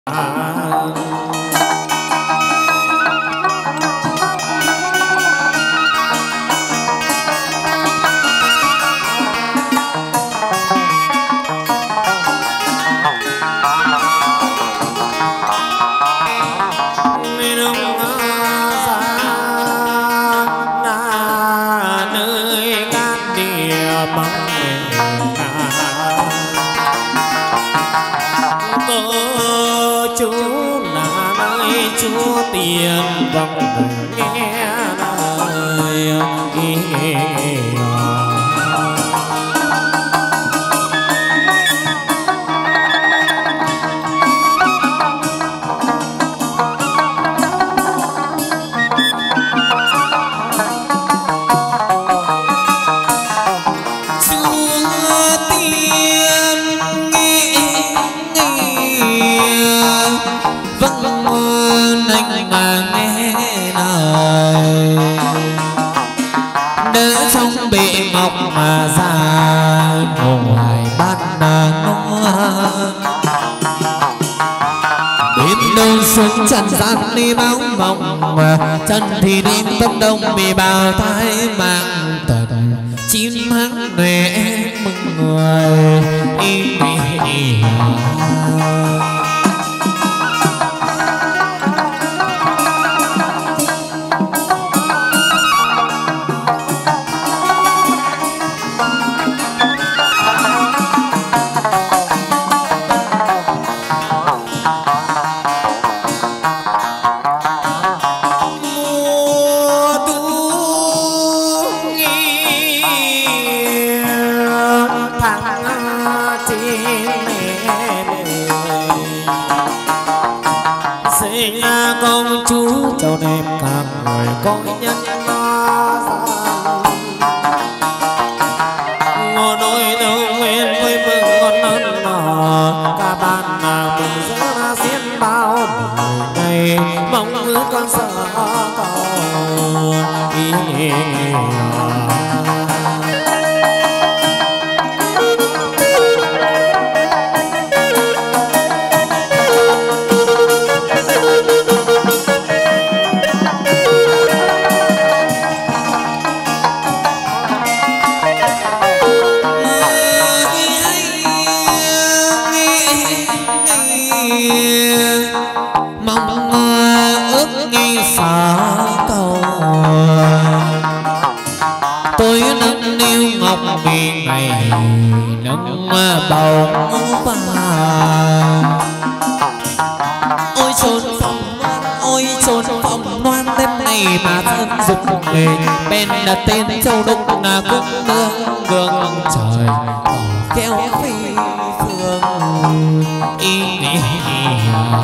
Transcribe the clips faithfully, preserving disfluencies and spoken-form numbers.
trần gian đi báo vọng chân thì đêm tâm đông bị bào thái mạng tận chim hát về mừng người ý, ý, ý. Tên châu đúc là quốc nương gương trời kéo phi phương ý nghĩa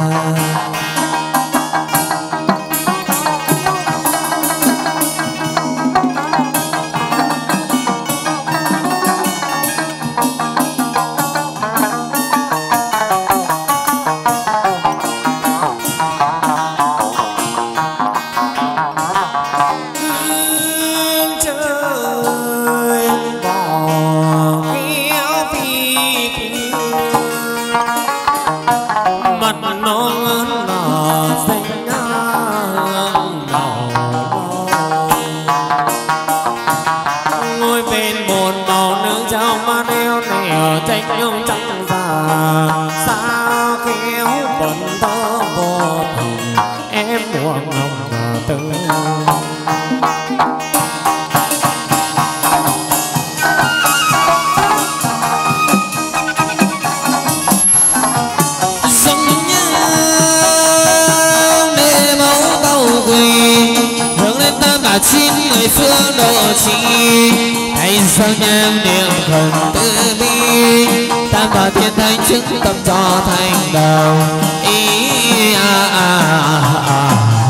sao nhang niệm thần từ bi tam bảo thiên thánh chứng tâm cho thành đầu ý a a a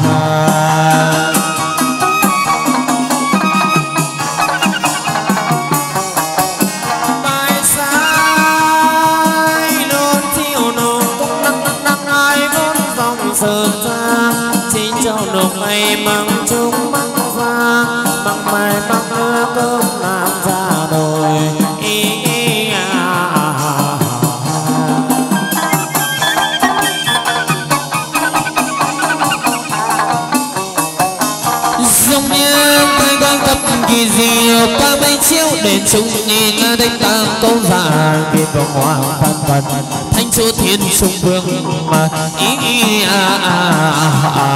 bài sai luôn chiều nổ cũng nắng nắng nắng ai vốn dòng sờ ra chính châu nộp ngày măng chung măng ra măng mai măng mưa cơm làm ra đồi ý, ý, à, à, à. nhang khai quang thập kỳ diệu qua mấy chiếu để chúng nhìn đánh tam câu giả việt vọng hoàng văn văn thanh chúa thiên sung vương mà ý à à à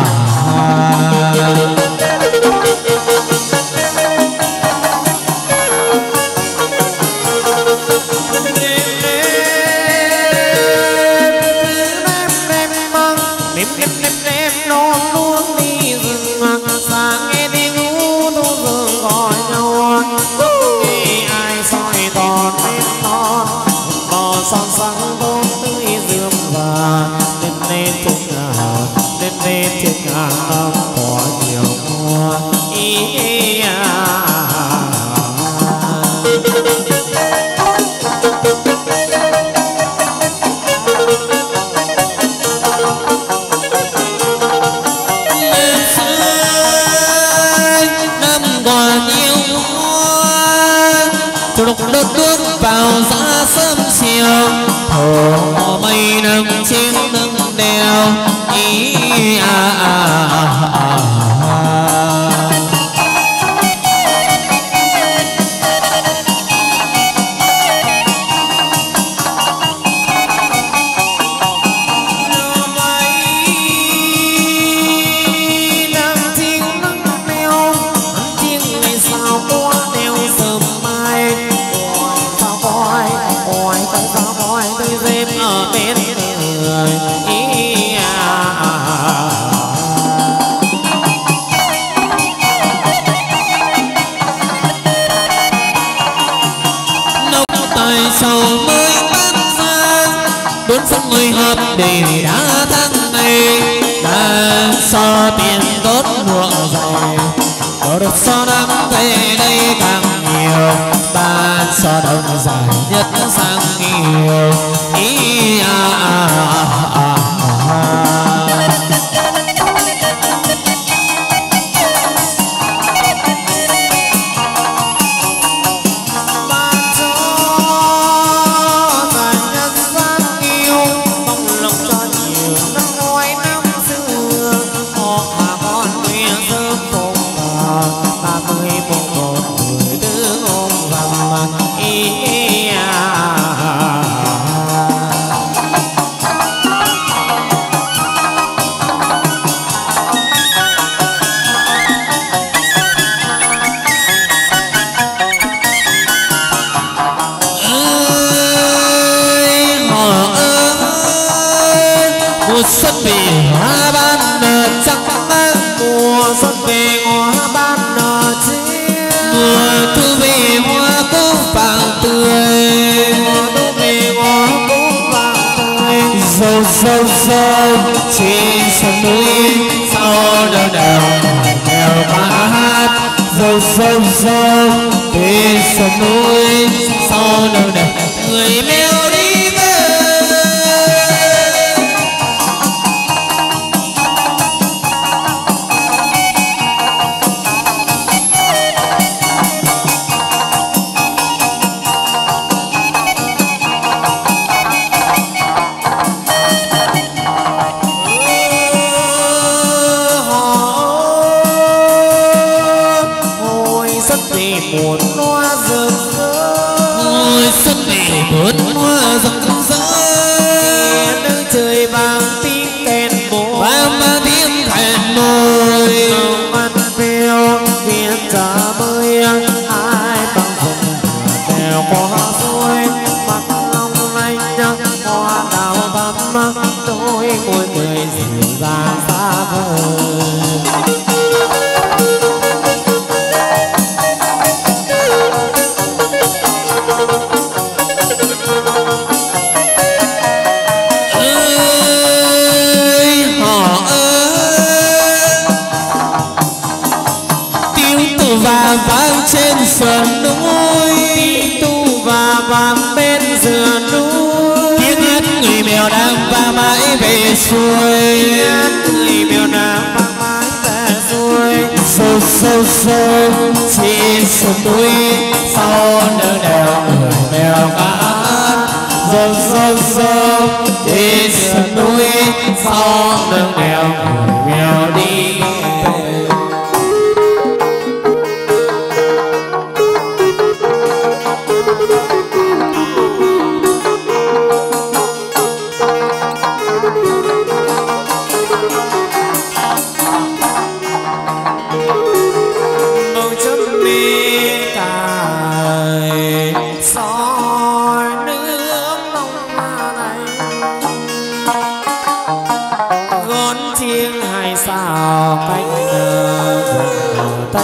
chiêng hay sao cánh tách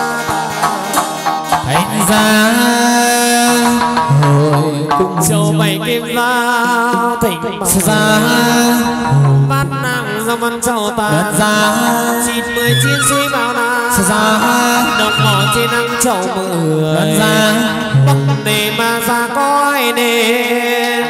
thành ra hồi cùng châu bảy kim giao thỉnh ra bát nàng do văn châu ta ra chín mươi chiến suối bao la ra đồng mỏ trên năm chậu mười ra bắc đề mà ra coi nên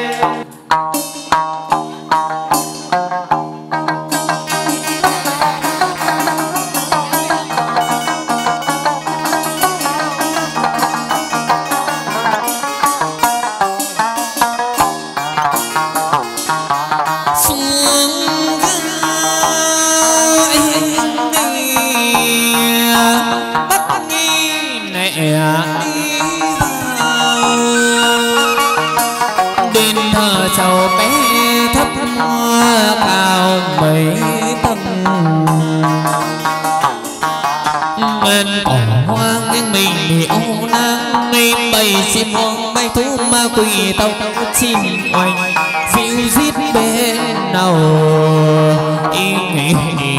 chim hoang bay thú ma quỷ tông chim oanh dịu rít bên đầu ý nghĩa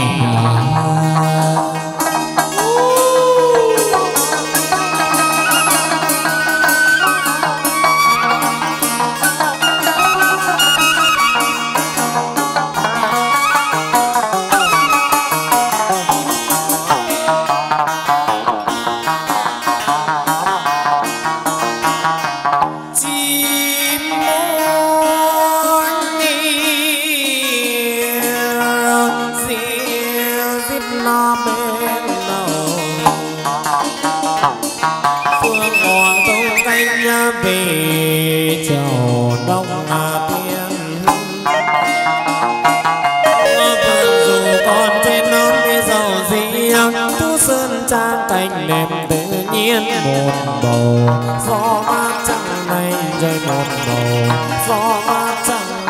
một bầu gió mát trăng mây rơi một bầu gió mát trăng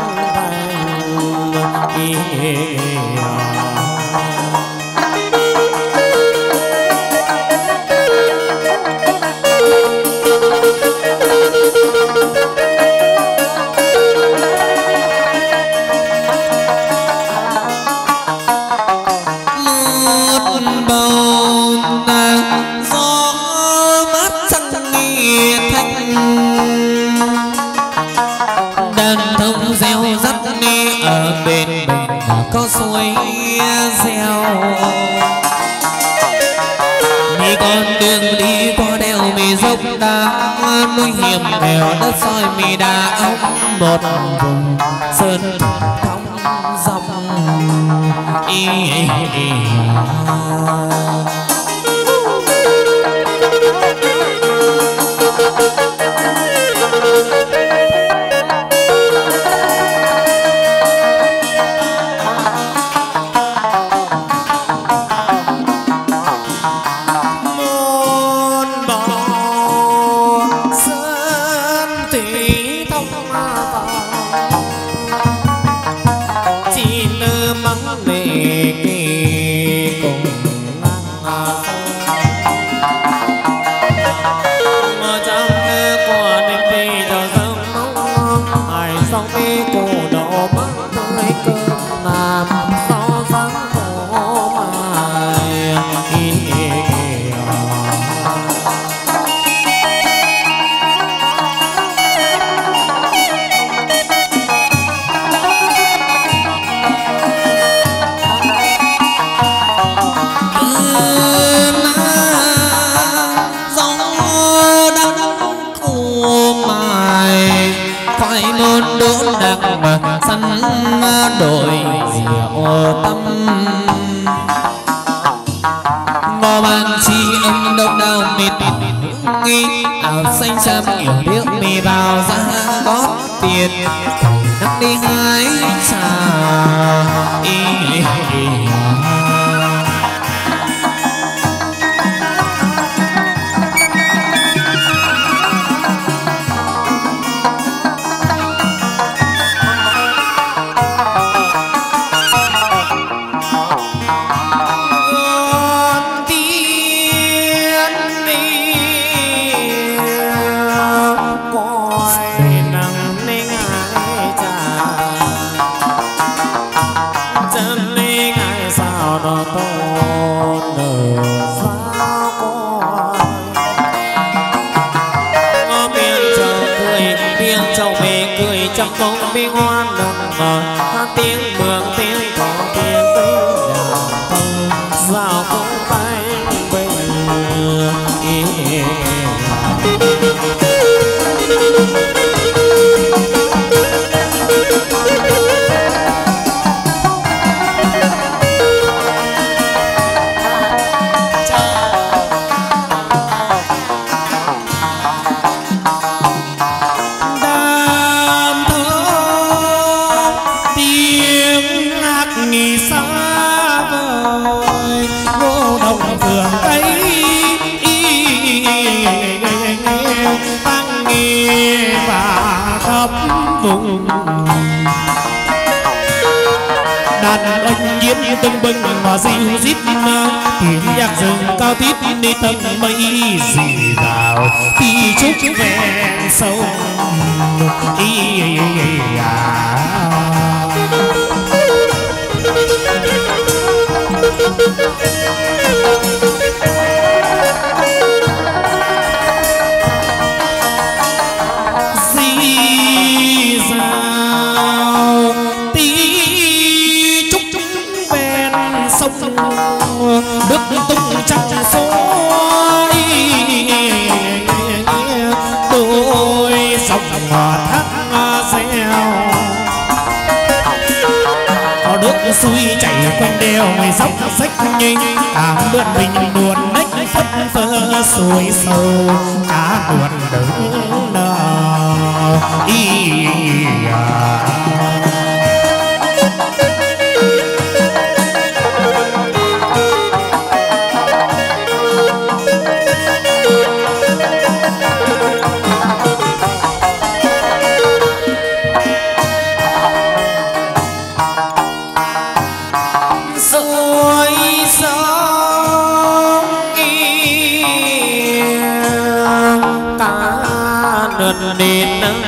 thành ý có suối reo mi con đường đi qua đèo mi dốc đá núi hiểm nghèo đất soi mi đá ống một vùng sơn thong dòng ý, ý, ý. đổi diệu tâm mò bàn chi âm đông đau mịt nghi ảo xanh trăm yểu điệu mì vào ra gót tiền nắng đi hái trà ý, ý, ý. Chân nó tôn ở sao có miệng châu cười miệng châu mê cười trong công bi ngoan nồng ngọt tiếng mường tiếng có tiếng tiếng đàn thơ sao cũng bánh bình đàn oanh nhiếp tưng bừng mà dịu rít tiếng nhạc rừng cao tít đi tầng mây dì rào đi trúc ven sông ý à nước tung trong xôi đôi dòng thác reo có nước suối chảy quanh đèo người dốc sách nhanh cả lượn mình buồn nách phất phơ suối sâu cá buồn đứng nở ý à đến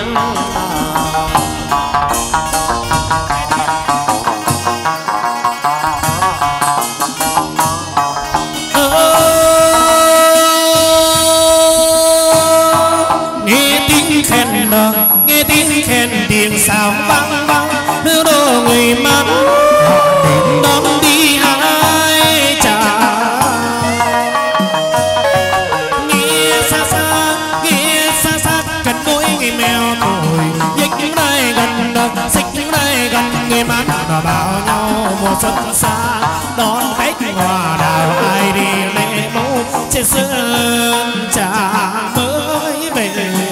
nghe tiếng khen nghe tiếng khen tiếng sao vang vang đưa đôi người mắt đến đón đi ai chả nghe xa xa nghe xa xa cạnh môi người mèo tuổi dịch đây gần xích đây gần người mắt và bảo nhau mùa xuân xa đón khách hòa đào ai đi lễ mẫu trên sân trà mới về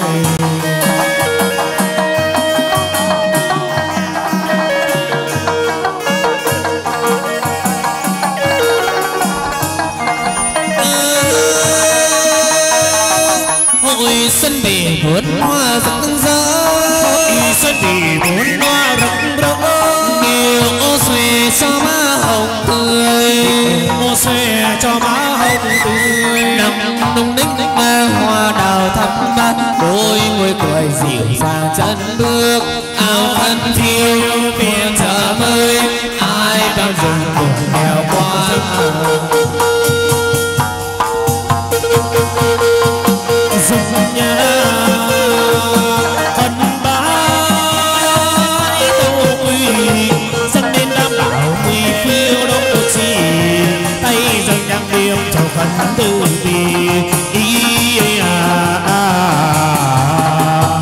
hội xuân về vườn hoa rực rỡ hội xuân về vườn hoa rực rỡ nhiều xuề cho má hồng tươi ô xuề cho má hồng tươi nằm nung đích mang hoa đào thắm bát đôi môi cười dịu dàng chân bước áo khăn phiêu phiêu chờ mới ai bao rừng cùng đèo qua rừng nhà thân bái tôi dâng lên đám bảo mùi phiêu đốt chi tay dâng đang điềm cho khẩn từ bi ý à, à, à.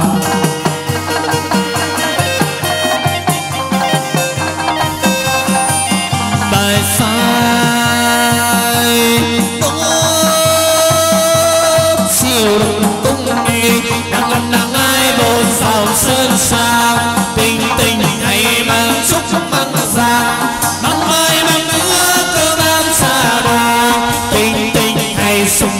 Bài sai chiều tung đi đang ngân đang ai bồn dòng sơn xa tình tình hay mang chúc mang ra mang mai mang mưa cơ ban xa đà tình tình hay sung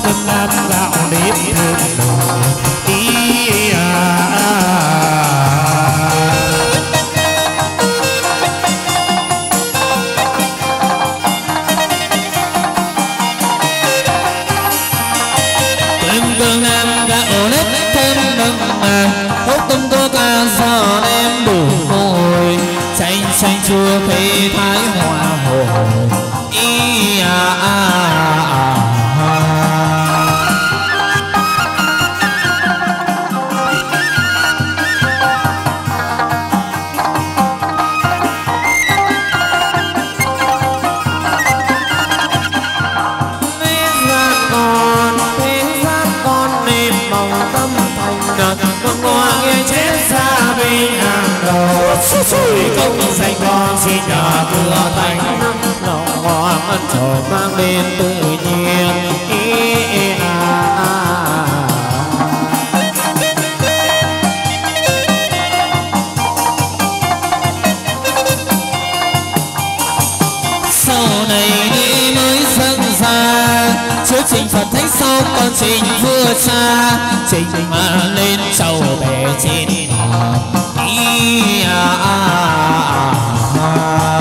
cơm nam gạo nếp thơm ý à. Cơm cơm nam gạo nếp thơm nồng à, hốt tôm tô ca giò đem đủ mồi, chanh chanh chua phê thái hòa hồi ý à, à, à, à. Công danh con xin nhà cửa thành lòng hoa ân trời mang đến tự nhiên ý à, à, à. Sau này đi mới dâng ra chứa trình Phật thánh sau con trình vua cha trình mà lên trầu bể trên ý à, à, à, à.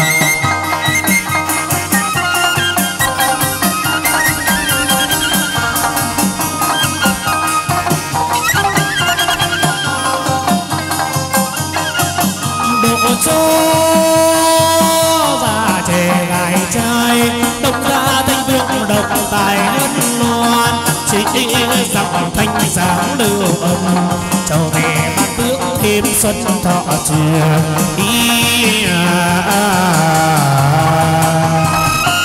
Độ chó già trẻ gái trai độc ra thanh vương độc tài hân loan chính dòng thanh sáng lưu âm châu về bát tước thêm xuân thọ trường ý à, à, à.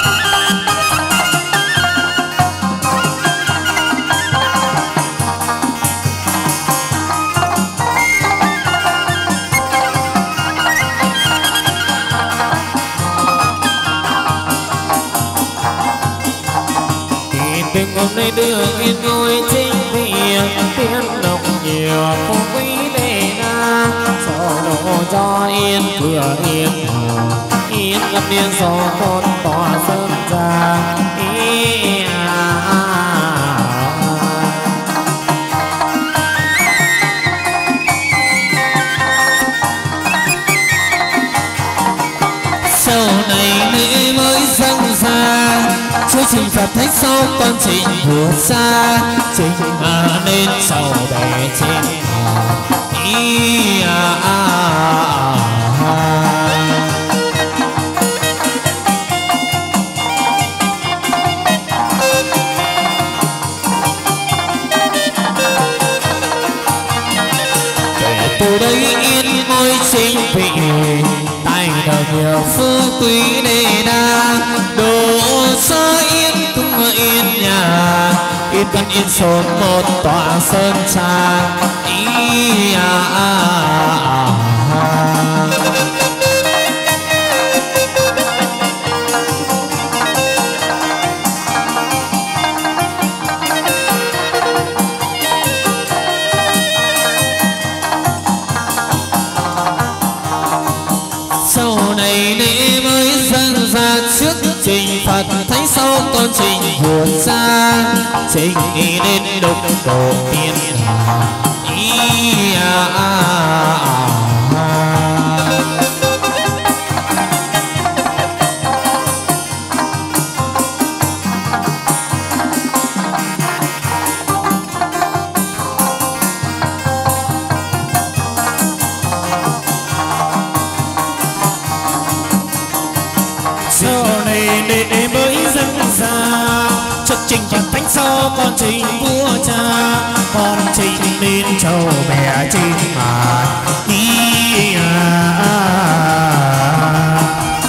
Đừng hôm nay đưa yên ngôi chính thiện tiếng động nhiều phú quý đề na cho độ cho yên cửa yên yên ngập yên gió con tỏa sơn ra ý à, à, à. Sau này nữ mới dâng ra chúa trình Phật thánh sau con trình vua xa trình mà nên sầu bề trên ý à, à, à, à. Để từ đây yên ngôi chính vị tài đời nhiều phú quý đề đa độ cho yên cung yên nhà yên căn yên sớm một tọa sơn trà ý à, à, à, à. Sau này lễ mới dâng ra trước trình Phật thánh sau con trình vua cha trình đi đến độc độ tiên ý à, à, à, à. Sau này lễ mới dâng ra trước trình Phật thánh sau con trình vua cha con trình lên châu bè trên mà ý à, à, à.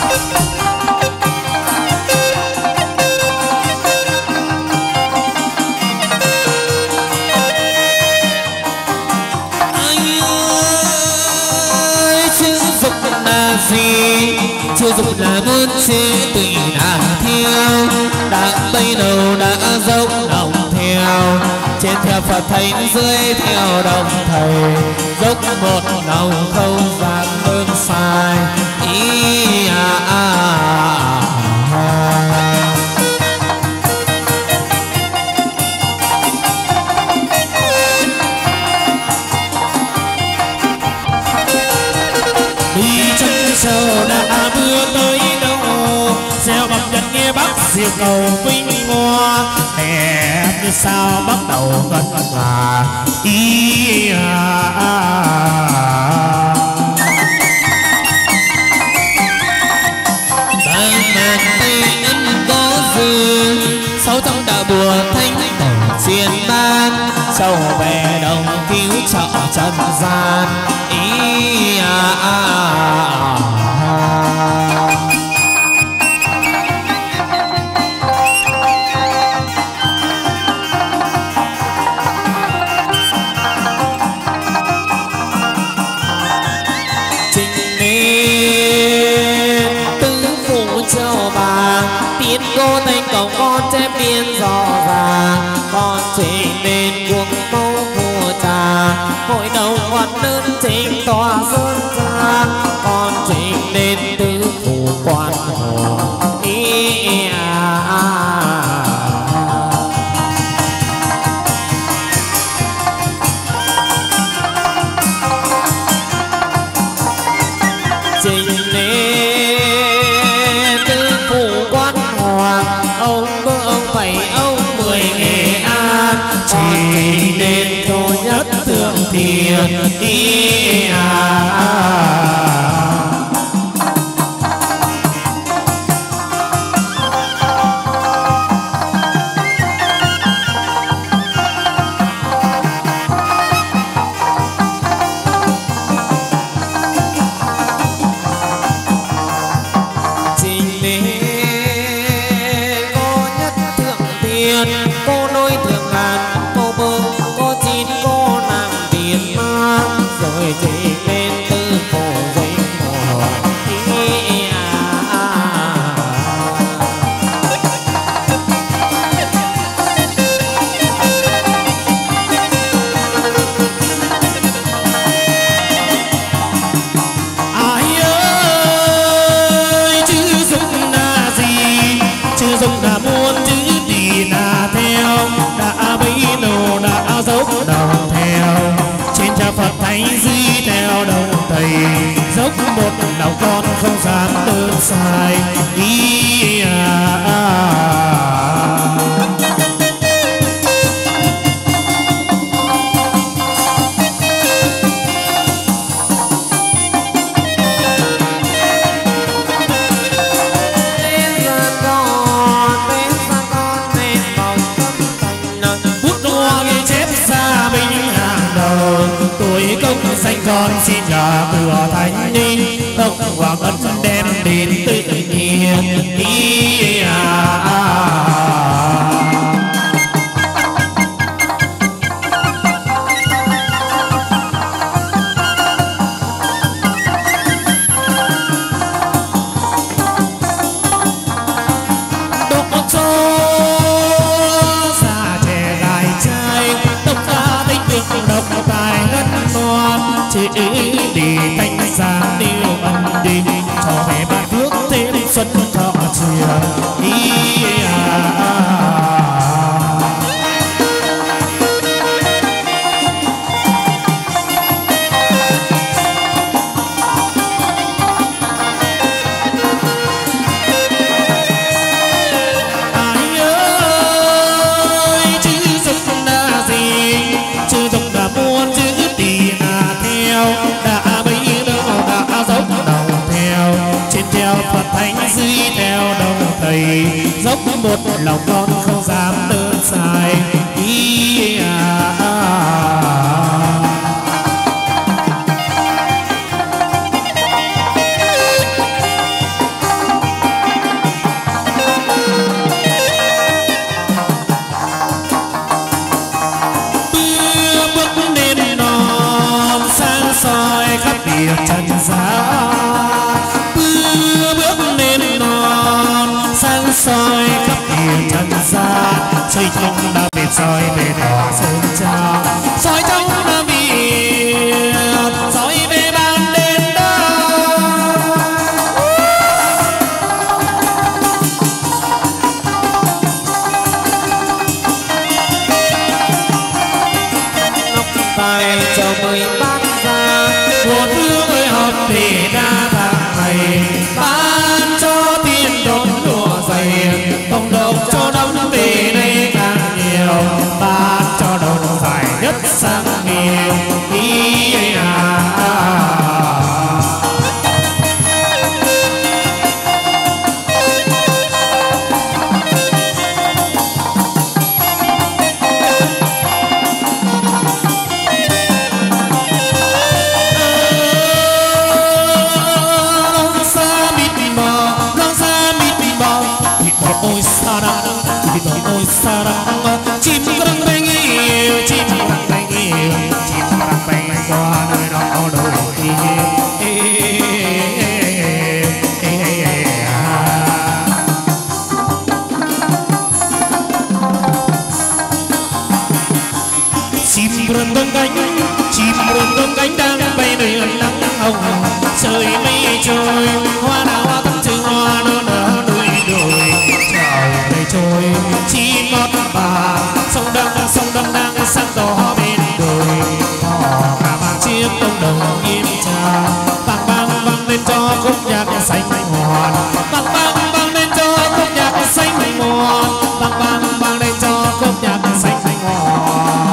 Anh ơi chữ dục là gì chưa dục là muốn chế tùy nàng theo đã bay đầu đã dốc lòng theo trên theo Phật thánh dưới theo đồng thầy dốc một lòng không dám bước sai ý à, à, à, à. bắc diều cầu vinh hoa đẹp như sao bắt đầu ngân nga ý à, à, à. Sáu trong đạo bùa thanh tổ chiên ban châu về đồng cứu trợ trần gian ý à, à, à, à. Trình lên tứ phủ châu bà tiến cô thành cổng con chém biên rõ ràng con trình lên cuồng mẫu vua trà hội đồng quan đơn trình tòa sơn ra con trình lên tứ phủ quan hồ ý à, à, à. Trình lên tứ phủ quan hoàng ông có ông bảy ông mười Nghệ An trình lên tôi nhất thượng thiền ý à, à, à. Cô nối thượng ngàn cô bơ cô chín cô nàng tiền mang rồi chị lên tư cổ dây mồ ý à, à, à. Ai ơi chữ dùng là gì chữ dùng là muôn chữ đã theo đã bấy lâu đã dốc đầu theo trên cha Phật thánh duy theo đầu thầy dốc một lòng con không dám đơn sai ý à, à, à. Công danh con xin nhà cửa thánh ninh tông hoàng ân đem đến tự nhiên ý à, à, à. Độ cho già trẻ gái trai tông ra tinh vực độc tài đất chỉ đi thanh giá điều ân đi cho mẹ bạn bước thêm xuân thọ truyền ý à, à, à. Ai ơi chữ dục là gì chữ dục là muôn chữ đã bấy lâu đã dốc đầu theo trên theo Phật thánh duy theo đầu thầy dốc một lòng con không dám đơn sai ý à, à, à. Trần giá bước bước lên non sáng soi khắp địa trần giá xây trong đã biệt soi về đỏ sơn cha soi trong đã biệt soi về ban đêm đó ngọc tài cho mười bát ra một hương ơi hợp thì đa tháng ngày ban cho tiên đốn đùa dày qua nơi đó đôi khi chim rừng tung cánh chim rừng tung cánh đang bay nơi nắng hồng trời mây trôi hoa đào hoa thắm trừ hoa nở nở đôi đôi chào đời trôi chim mót bà sông đăng sông đăng đang sáng tỏ bên đồi họ cả mang chiếc công đồng im trà vang vang vang lên cho khúc nhạc xanh hoàn vang vang vang lên cho khúc nhạc xanh hoàn vang vang vang lên cho khúc nhạc xanh hoàn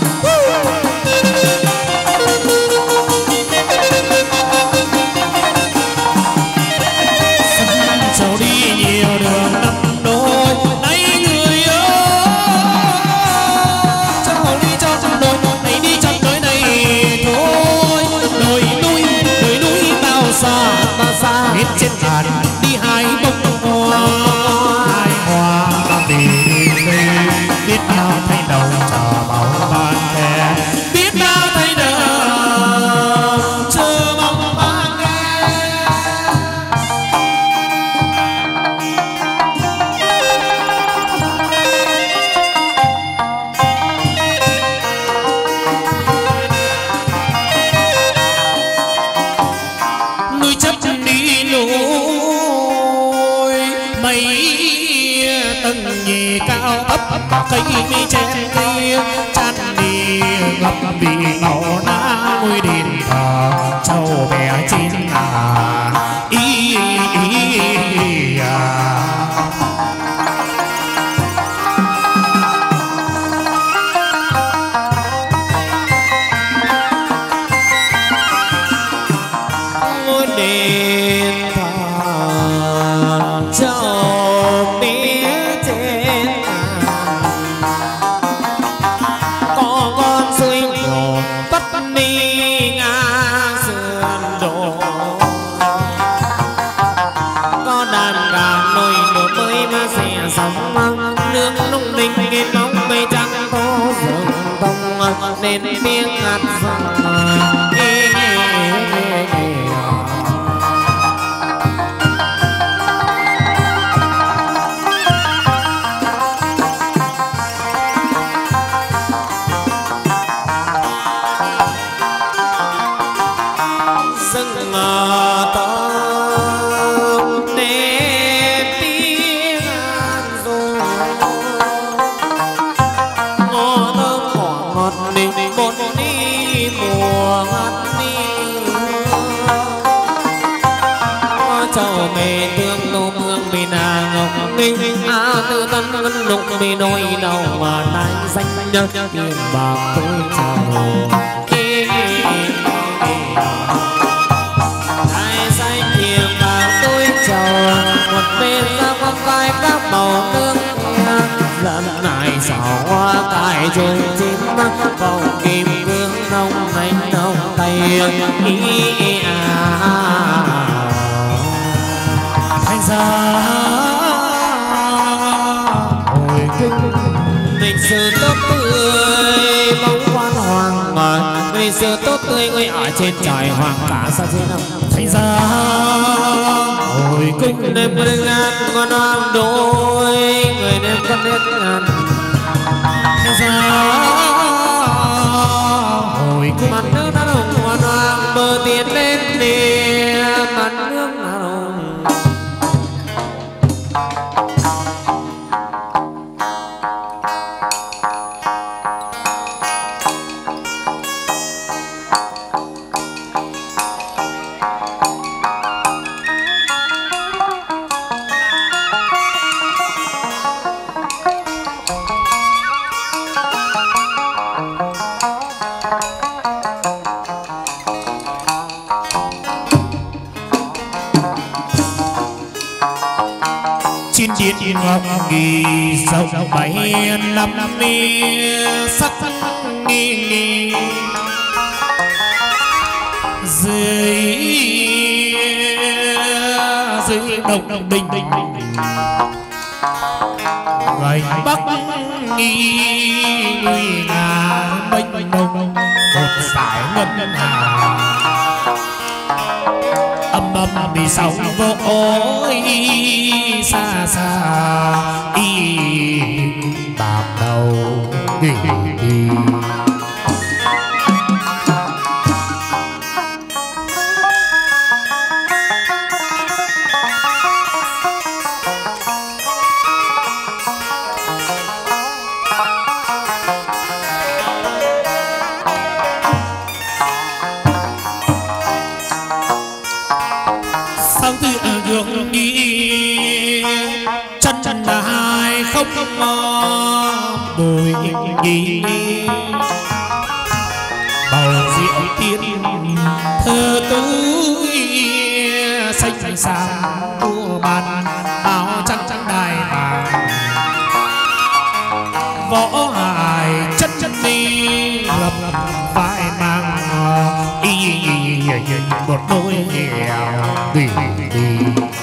cháu đi nhiều đường năm đôi này người ơi cháu đi cho trong đôi này đi trong đôi này thôi đồi núi đồi núi bao xa bao xa hết trên bàn đi hai bông hoa hai hoa ta vì đây biết bao thay đầu chờ mong ban khe biết bao thay đầu chờ mong ban khe núi chấp đi núi mây tầng nhì cao thấp cây mi chen cây chăn đi ngập bị màu ná ngôi đền thờ trâu bé trên là ý, ý, ý à. Ngôi đền thờ trâu bé trên có con suối đổ tất đi ngã sườn đổ có đàn gà nồi nồi mới mà xẻ sóng nước lung linh nghe bóng mây trắng tố rừng tông nên tiếng ngắt dòng rừng tông để tiếng rung ngô thơm quả ngọt đi một đi mùa ngắt đi có trầu mề tương nô mương bị nàng ngọc minh á tư tân ngân lục bị đôi đầu mà tay xanh nhớ tiền bạc tôi chào một bên ra con vai các màu nước lần này xỏ hoa cài trôi chim vòng kim cương nông hành nông tay ý à thành ra hồi kinh lịch sử tốt tươi bóng quan hoàng mà lịch sử tốt tươi người ở trên trời hoàng cả sao trên đâu thành ra hồi cung đêm đêm ngàn con hoang đôi người đêm con đêm ngàn thành ra hồi cung mặt nước đã hồng con hoang bờ tiền lên đìa mặt nước đã hồng trên điện ngọc nghi sông bay năm mi sắc nghi nghi dưới dưới đồng bình ngày bắc nghi nguy nga mênh mông một giải ngân hà âm âm đi sóng vô ôi xa xa y bạc đầu nghỉ đi bồi nhị bầu rượu tiên thơ túi xanh xàm mua bàn áo trắng trắng đài vàng võ hài chất chất đi lập vai mang y một đôi nghèo tùy đi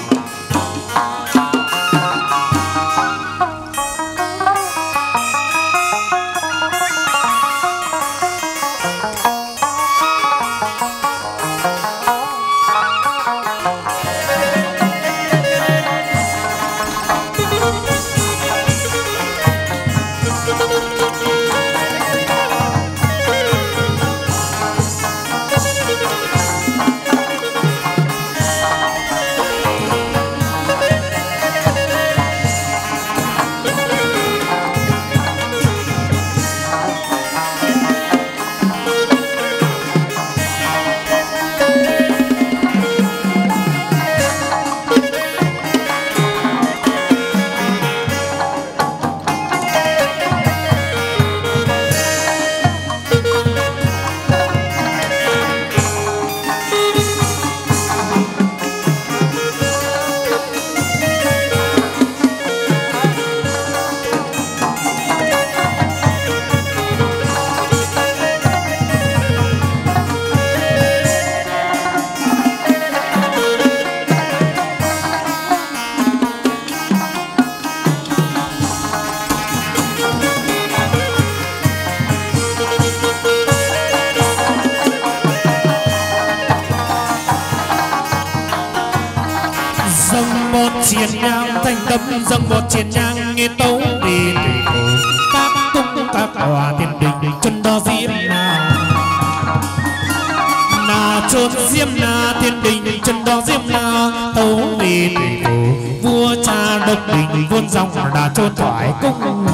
chiến nhang thành tâm dâng một chiến nhang nghe tấu vì tùy cổ các cung các hòa tiền đình chân đo diêm nào na chôn diêm na thiên đình chân đo diêm na tấu vì tùy cổ vua cha độc đình vuông dòng là chôn thoại cung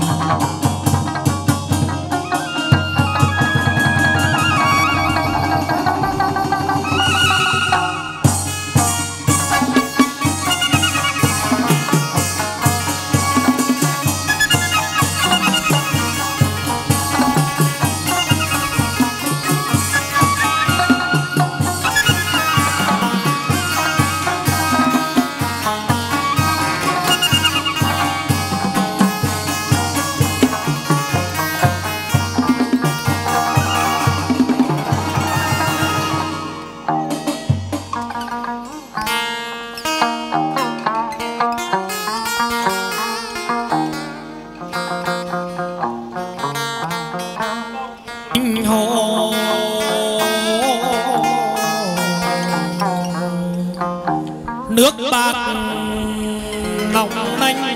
nước bạc ngọc lanh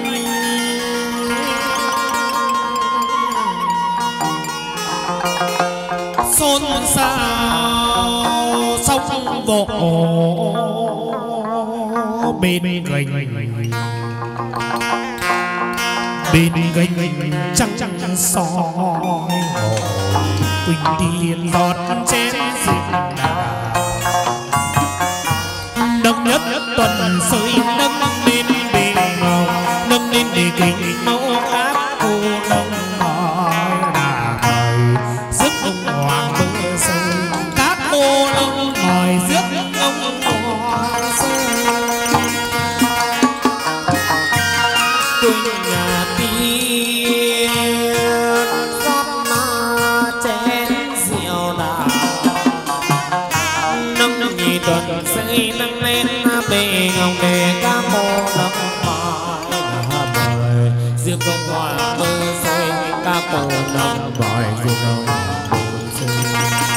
xôn xao sóng vỗ bên gành bên gành trăng trăng soi quỳnh tiền giọt chén rượu đậm nhất tuần sơi nâng lên bề màu nâng lên để kính mẫu ác cô đông hỏi đà thời rước ông hoàng bơ sơ các cô đông hỏi rước ông hoàng sơ quỳnh nhà tiên rót na chén rượu đào nâng nhị tuần sơi nâng lên bề ngọc đề ca mô lâm mỏi mời riêng công hòa mơ xây ca mô lâm mỏi riêng công hòa mơ xây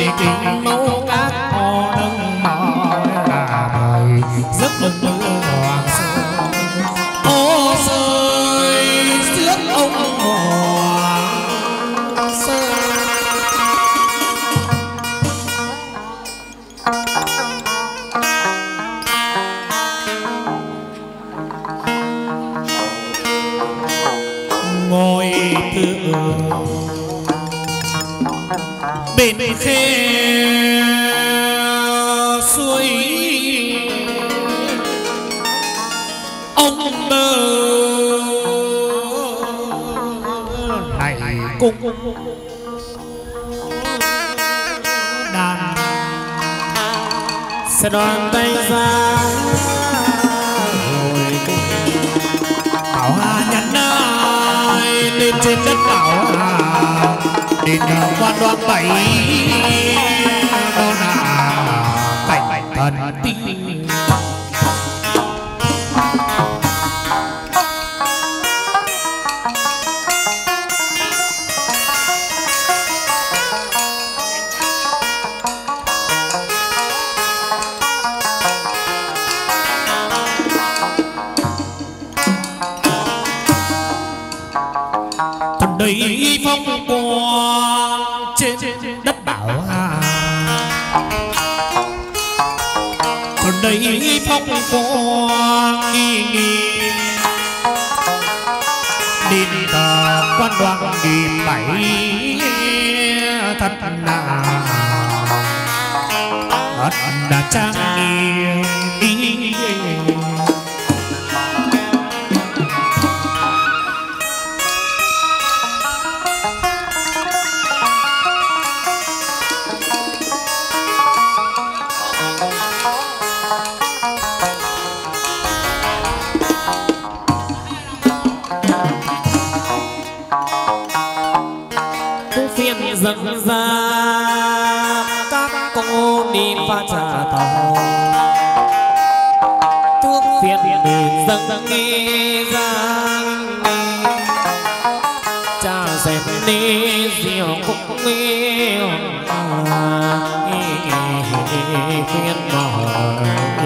kính mẫu các o nâng mò là đời giấc mơ hoàng sơn ô rơi rước ông hoàng sơn. Ngồi tựa bên khe suối ông bơ này cung đàn sẽ đoàn tay ra bảo hà nhắn ai lên trên đất bảo hà đền quan đoan bảy đó là cảnh thần tinh. Đầy phong quang trên đất bảo hà, còn đây phong quang nghi nghi đền thờ quan đoàn nghìn bảy thật là thật là trang nghiêm. Dâng ra các cô đi pha trà tàu thuốc phiền để dâng nghe ra trà dẹp đi rượu cũng nghe khuyên mỏi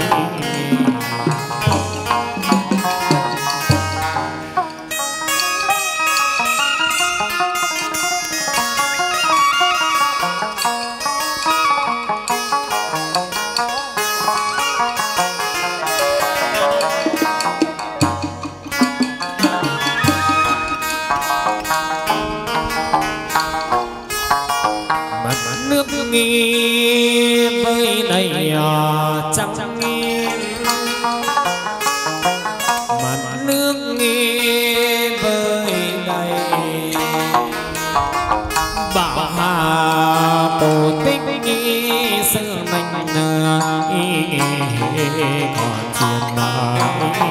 nghi với đầy trắng nghi mặt nước nghi với đầy bảo hà tổ tích nghi xưa mình nghi còn chuyện nói.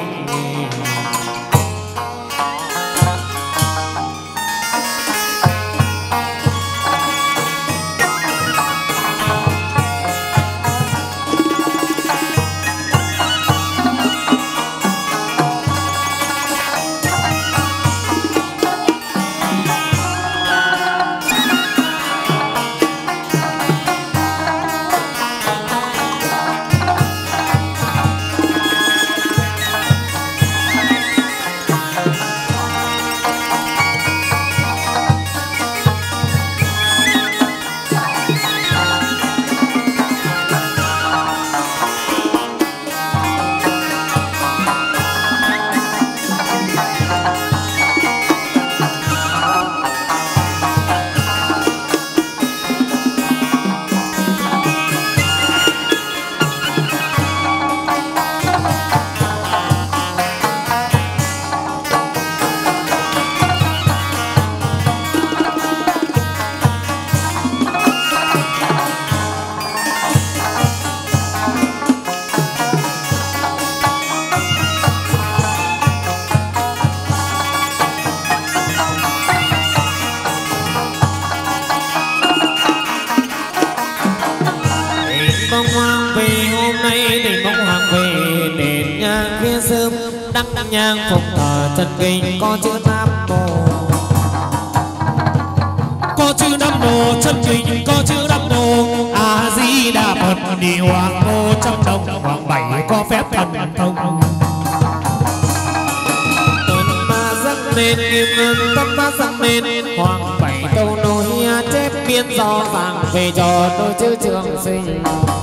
Bông hoàng về hôm nay thì bông hoàng về đền nhang phía sớm đăng nhang phục thờ chân kinh có chữ Nam Mô. có chữ Nam Mô chân chính, có chữ Nam Mô A Di Đà Phật. Đi hoàng hô trong đồng hoàng bảy có phép thần thông. Tuần ma sắc nên kim ngân tâm ma sắc nên hoàng bảy câu nối chép biên rõ ràng về cho đôi chữ trường sinh.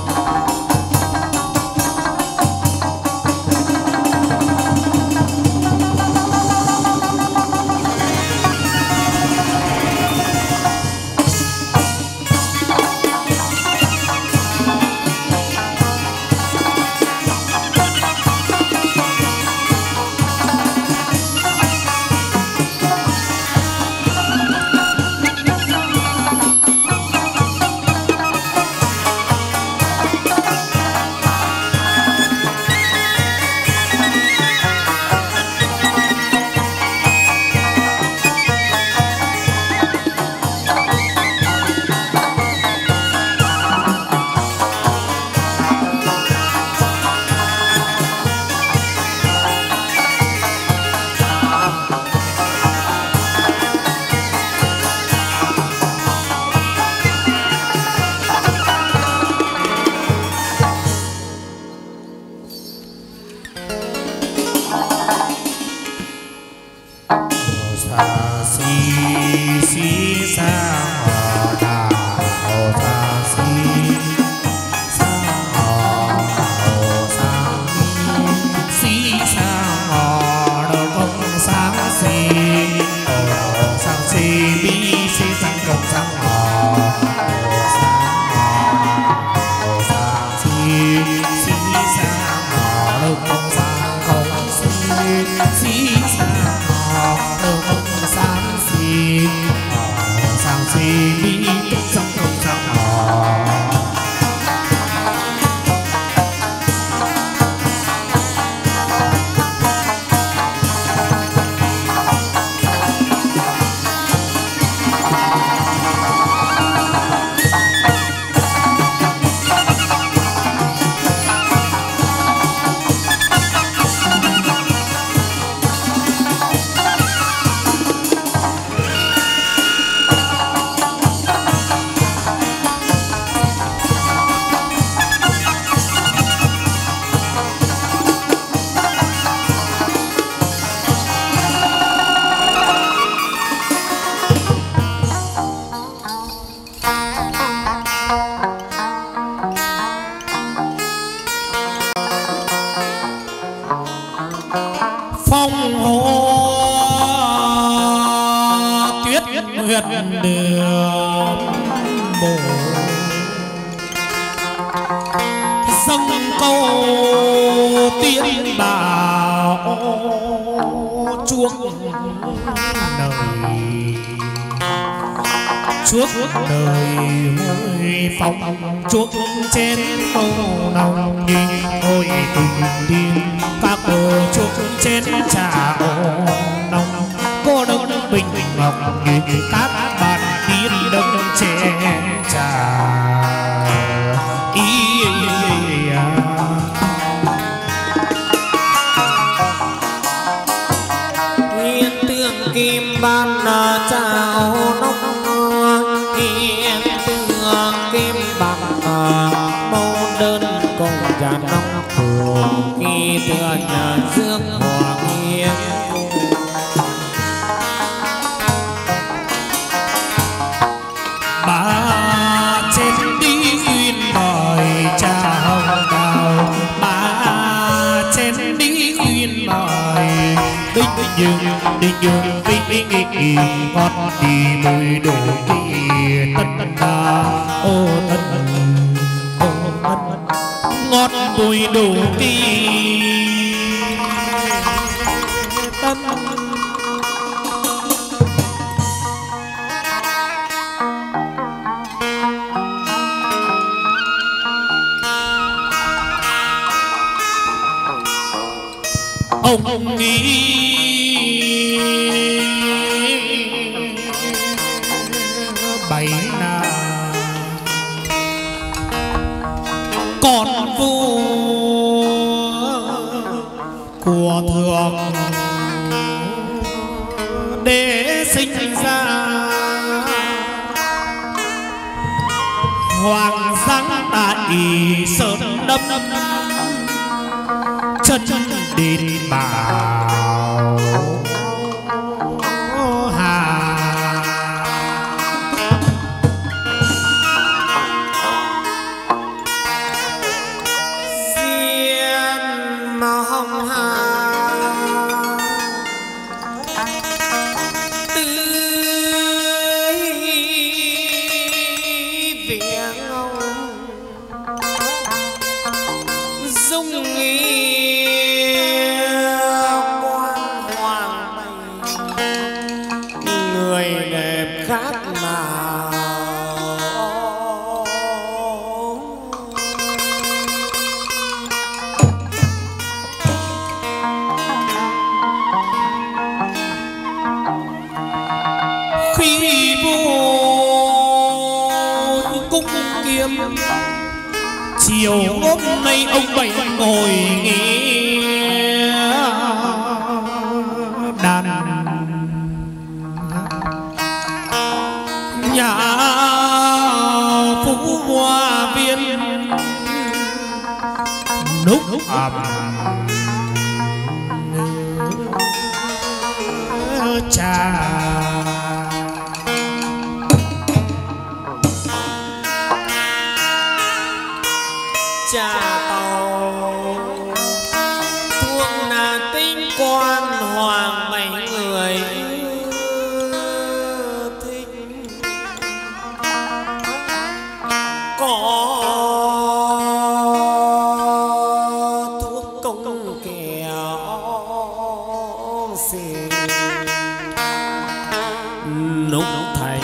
Chuốc đời hơi phong chuốc trên màu nồng nhìn ôi tình điên các cô chuốc trên trà nồng cô đông bình ngọc như các bạn tiến đông chén trà ý Yên tương kim ban chào nông Yên tương kim bằng mâu đơn cùng trà nông thường khi tựa nhà dương hòa yên bà trên đi uyên bòi trà hồng đào bà trên đi uyên bòi đinh dương đinh dương đinh đinh con đi mùi đồ kỳ tân đà ô tân ô tân ngọt mùi đồ kỳ tân ông nghĩ bảy na con vua của thượng để sinh ra hoàng giang đại sơn đâm chân đền bảo hà xiên mà hồng hà chiều hôm nay ông bảy ngồi nghe đàn nhà Phú Hoa Viên núc ẩm trà trà tàu thuốc là tinh quan hoàng bảy người thích có thuốc công kẹo xì nút thành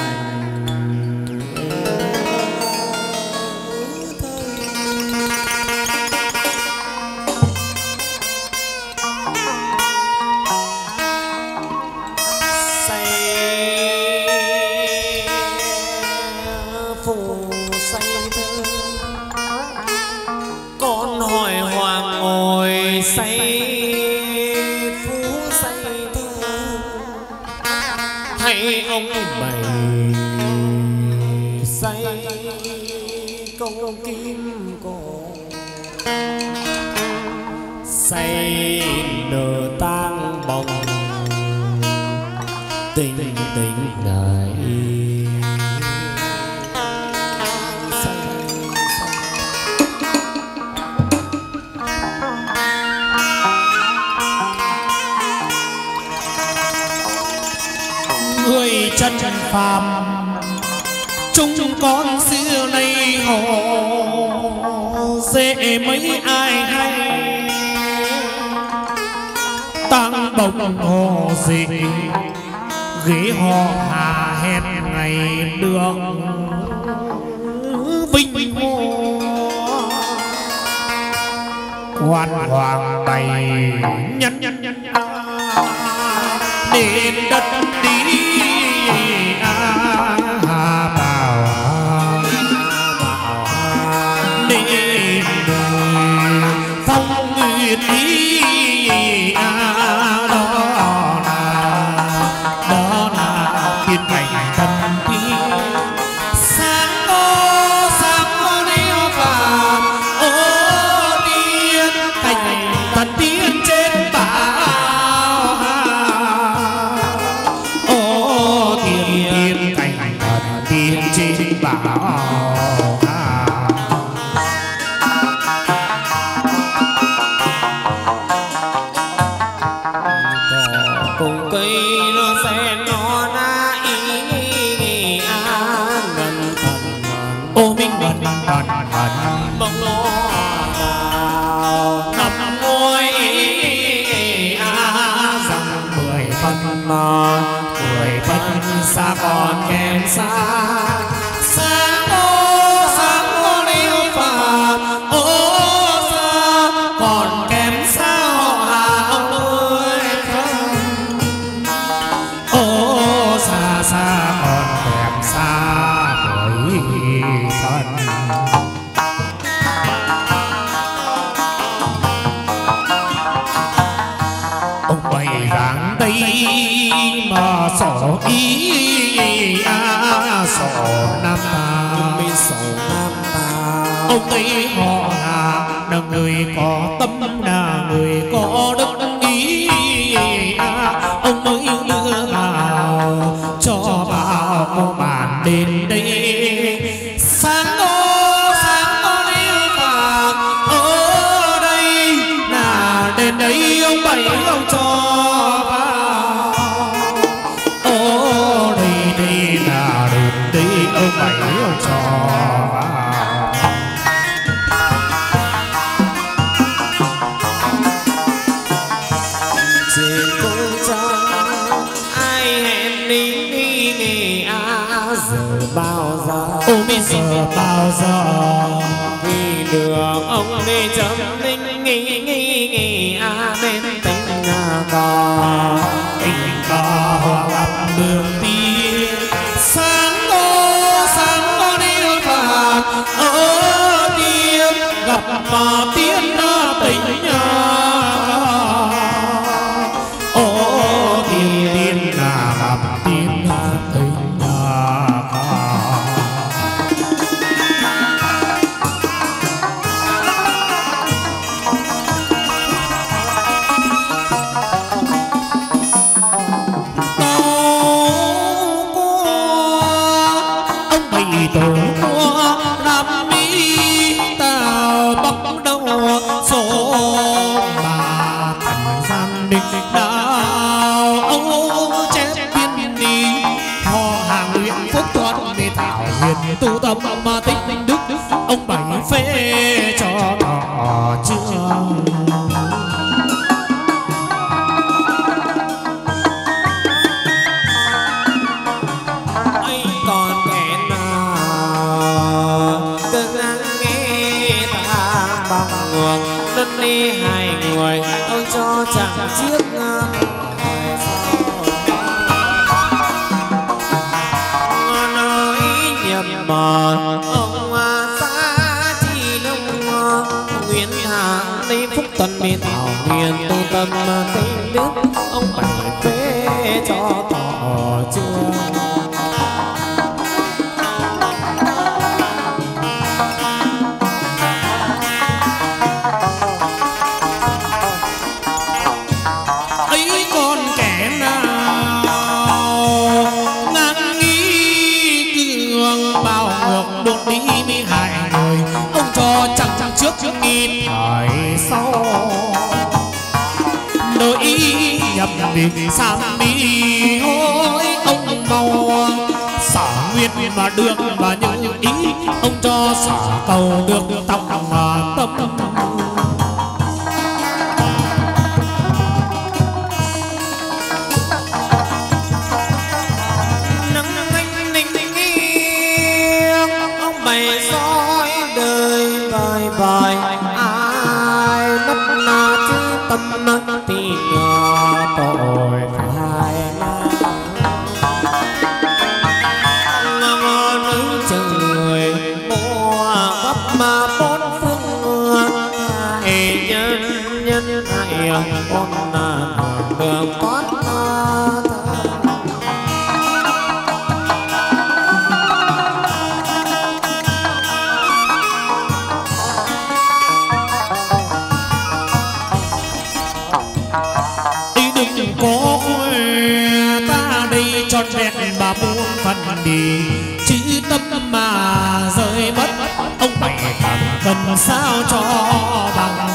con hỏi hoàng ngồi say phú say thơ hay ông bày say câu kim cổ say nở tang bồng tình tình này người chân phàm chúng con xưa nay họ dễ mấy ai hay tăng bồng hồ gì ghế họ hà hẹn ngày đường vinh hoa quan hoàng bày nhân nhân nhân đến đất đi à, bảo nên phong nguyện đi à, đó là đó là tiên cảnh tân quý sáng ô sáng ô điêu vàng ô tiên cảnh tân tiên trên bảo ô tiên tiên cảnh tân tiên trên bảo cùng cây nó sen nó na ý an gần thần ô minh gần gần gần bông lo vào năm ngôi á rằng mười phân mà mười phân xa còn kém xa sáng ô sáng ô điêu vàng ô xa còn kém xa họ hà ông ơi ô xa xa còn kém xa với thân ông bày ráng đây mà sổ ý à, sổ năm ta sầu nam tao. Ông ấy họ là là người có tâm, là người có đức ý. Ông mới đưa vào cho bao bạn đến đây. Sáng ô sáng ô đi phạt ở đây, là đến đây ông bảy ông cho vào. Ô đây đây là đến đây ông bảy ông cho vào. Trên cung trăng ai hẹn đi đi nghề à, giờ bao giờ Ôi bây giờ bao giờ vì đường ông đi chấm linh nghi nghi nghi à bên tình à cò tình cờ gặp đường tiên. Sáng ô sáng ô đi phạt ở tiên, gặp mà tiên tình nhà. Ô tiên tiên là gặp tiên tình nhà. Tổ qua Nam Mỹ tao bắt đầu số mà thành gian định đạo. Ông chép biên đi họ hàng luyện phúc toán để thảo hiền tu tâm mà tích đức. Ông bảy phê cho tỏ chương. Đất đi hai người ông cho chẳng chiếc hỏi sao nói nhầm mờ ông xa chi đông Nguyễn Hạ Tây Phúc Tuần miền thảo miền tu tâm Tây Đức ông bảy phê cho tỏ chưa. Trước nghìn thời sau nỗi nhầm đi sam mi hối ông mau xả nguyên mà được mà những ý ông cho xả tàu được tóc mà tâm. Ông bày soi đời bài bài ai mất na chứ tâm thì ngờ tội hai ngờ nữ trời mua gấp mà bốn phương ai nhân nhân này con là đường toán trọn vẹn bà muôn phần đi chứ tâm mà rơi mất ông bảy cảm cần sao cho bằng.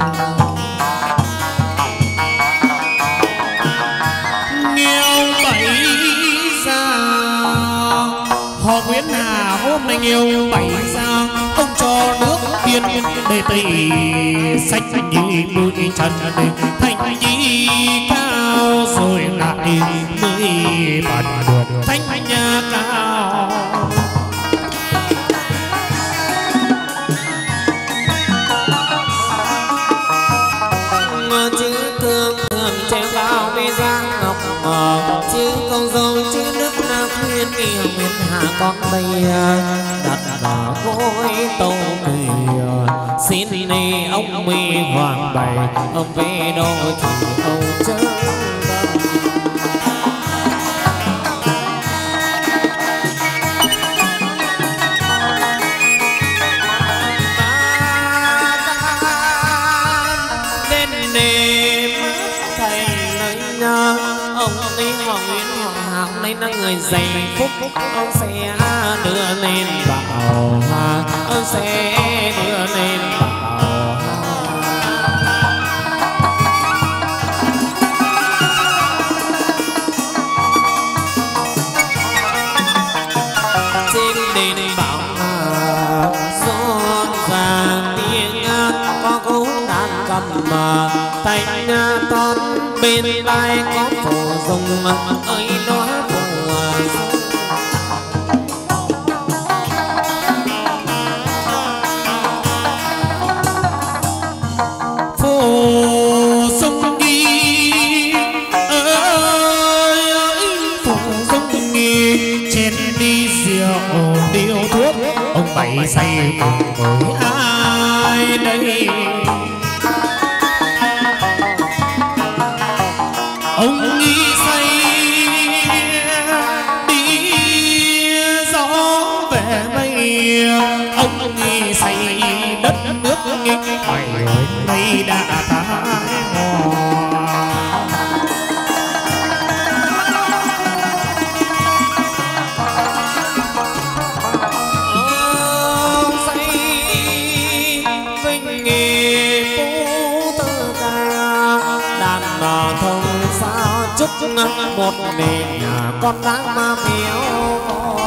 Nghe ông bảy ra họ Nguyễn Hà hôm nay nghe ông bảy ra ông cho nước tiên để tẩy sạch như bụi trần thành nhi cao rồi lại mới bật được thanh nhà cao. Chữ cương thường treo cao bê giang ngọc mờ chữ câu dâu chữ nước nam khuyên kỳ Nguyễn Hà con đây đặt vào gối tâu kỳ xin đi ông mi hoàng bày ông về đô chỉ ông chơi. ấy họ Nguyễn họ Hạo đây là người dày phúc, ông sẽ đưa lên bảo hà, ông sẽ đưa lên bảo trên đền bảo hà rộn ràng tiếng có cú đàn cầm mà thanh ton bên tai có phù dung ơi đó phù phù dung nghi ơi ơi phù dung nghi trên đi rượu điếu thuốc ông bảy say cùng với ai đây ông nghĩ say đi gió về mây ông nghĩ say đất nước nghịch mày mây đã thái ông say vinh nghề phú tư ca đàn đò thông sao chúc một nền nhà con đáng ma miếu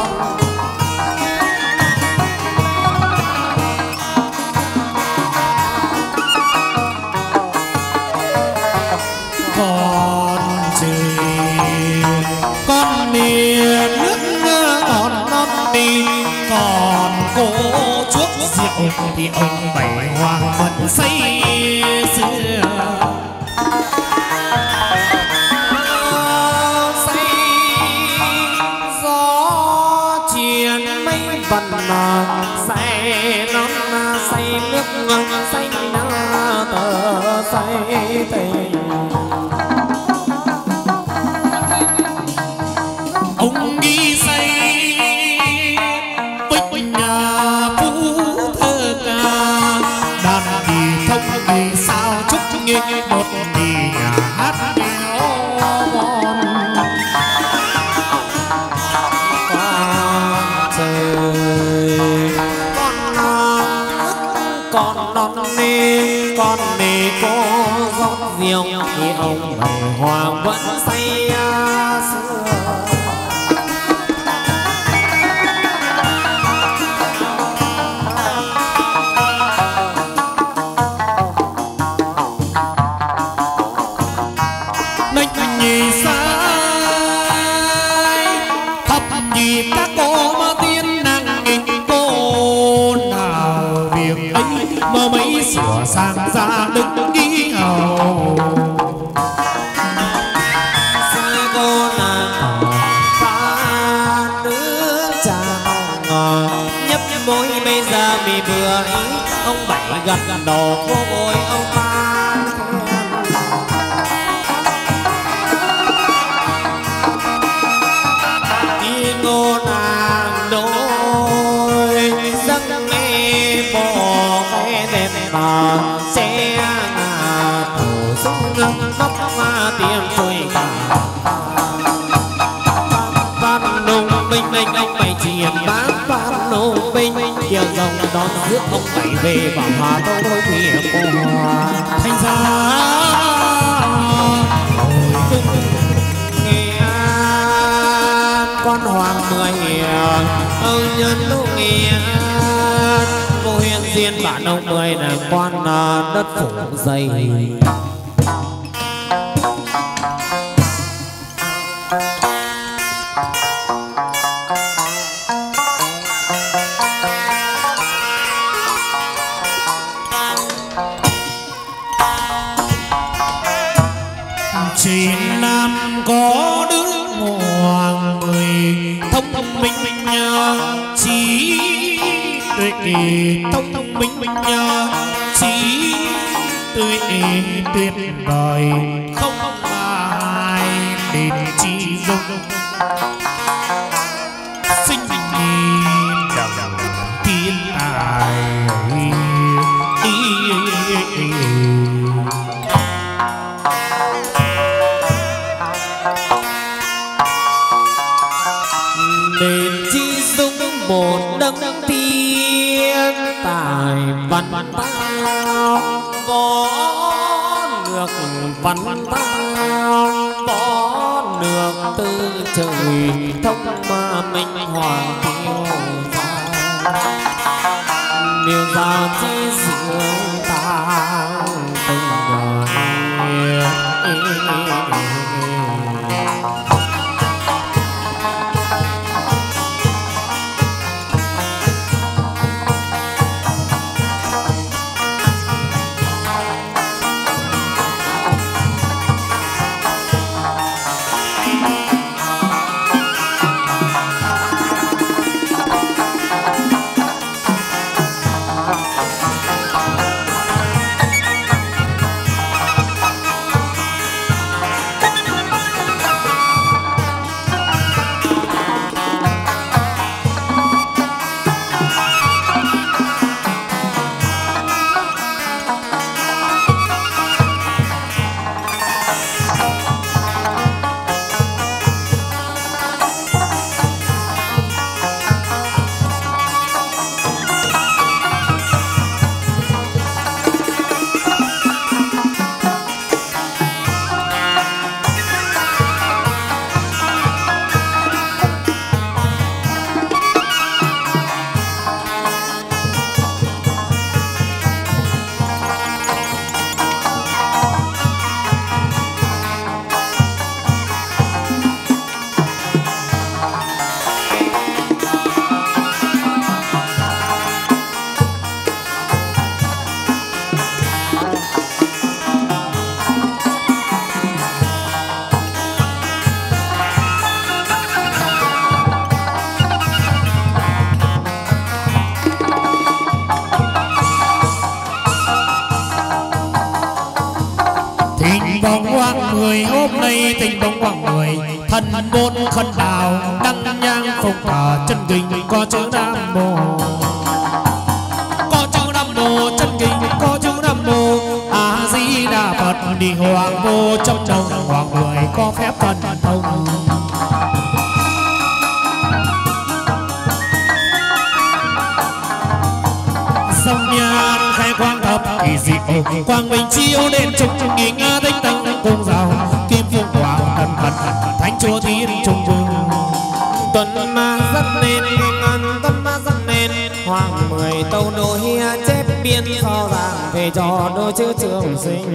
con gì con miền nước còn non đi còn cô chuốc rượu thì ông bảy hoàng vẫn say xưa say gió chiền mây vần say nón say nước say tờ say tình ông nghĩ say bích nhà phú thơ ca đàn đi thông đi sao chúc nghe một đi nhà hát béo ngon con trời con non con non nê con nê cô rót rượu thì ông bảy hoàng vẫn say xưa nênh nhì sai thập nhì các cô mà tiên năng nghịch cô nào việc ấy mà mấy sửa sang ra đứng đi hầu sai cô nàng pha nước trà ngò nhấp môi bây giờ vì vừa ý ông bảy gật đầu cô bồi ông pha đi ngô nàng đôi giấc mê bồ cái đẹp mà xe ngà thủ súng nóc hoa tiêm trôi cả phan nung binh binh ông bảy triển bán phan nung binh chiều dòng đón rước ông bảy về bảo hòa đâu đôi khuya cô hòa thành ra con hoàng mười hiền ông nhân lúc nghe cô hiền diên bản ông mười là con đất phủ dày trên nam có đức hoàng người thông minh trí tuệ thông minh trí tuệ tuyệt vời không ai đến chi dung sinh thiên tài văn tao có nước từ trời thông mà minh hoàng tiêu điều giao chi sướng ta từng đời. Tình bóng quảng người thần môn khấn đào đăng nhang phụng thờ chân kinh có chữ nam mô có chữ nam mô chân kinh có chữ nam mô a di đà phật đi hoàng vô trong đồng hoàng người có phép thần thông sông nhan khai quang thập kỳ diệu quang minh chiếu đến trùng nghìn tinh tăng cung rào kim phương quang thần thần thánh chúa thiên trung vương tuần ma rất nên ngân tuần ma rất nên hoàng mười tâu đôi chép biên so ràng về cho đôi chữ trường sinh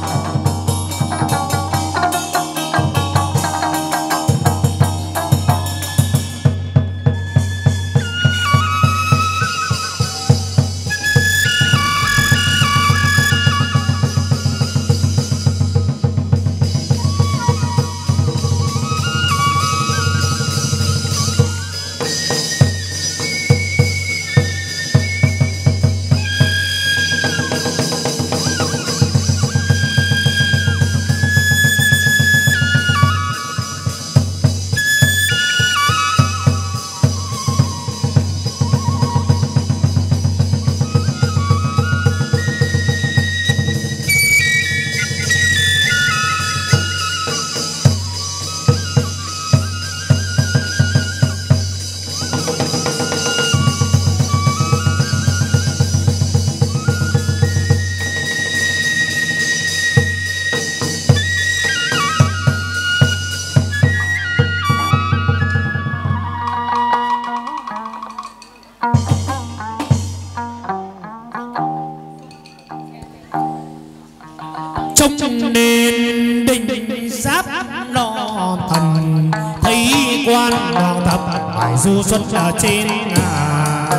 trong đền đình giáp lo thần thấy quan hoàng thập phải du xuân ở trên ngà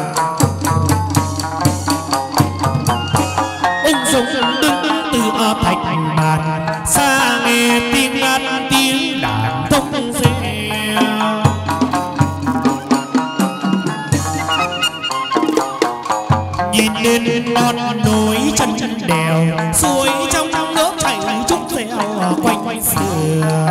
ông sống đứng từ ở thạch bàn xa nghe tiếng ngát tiếng đàn tông reo nhìn lên non núi chân chân đèo suối trong nước chảy trúc reo quanh quanh sườn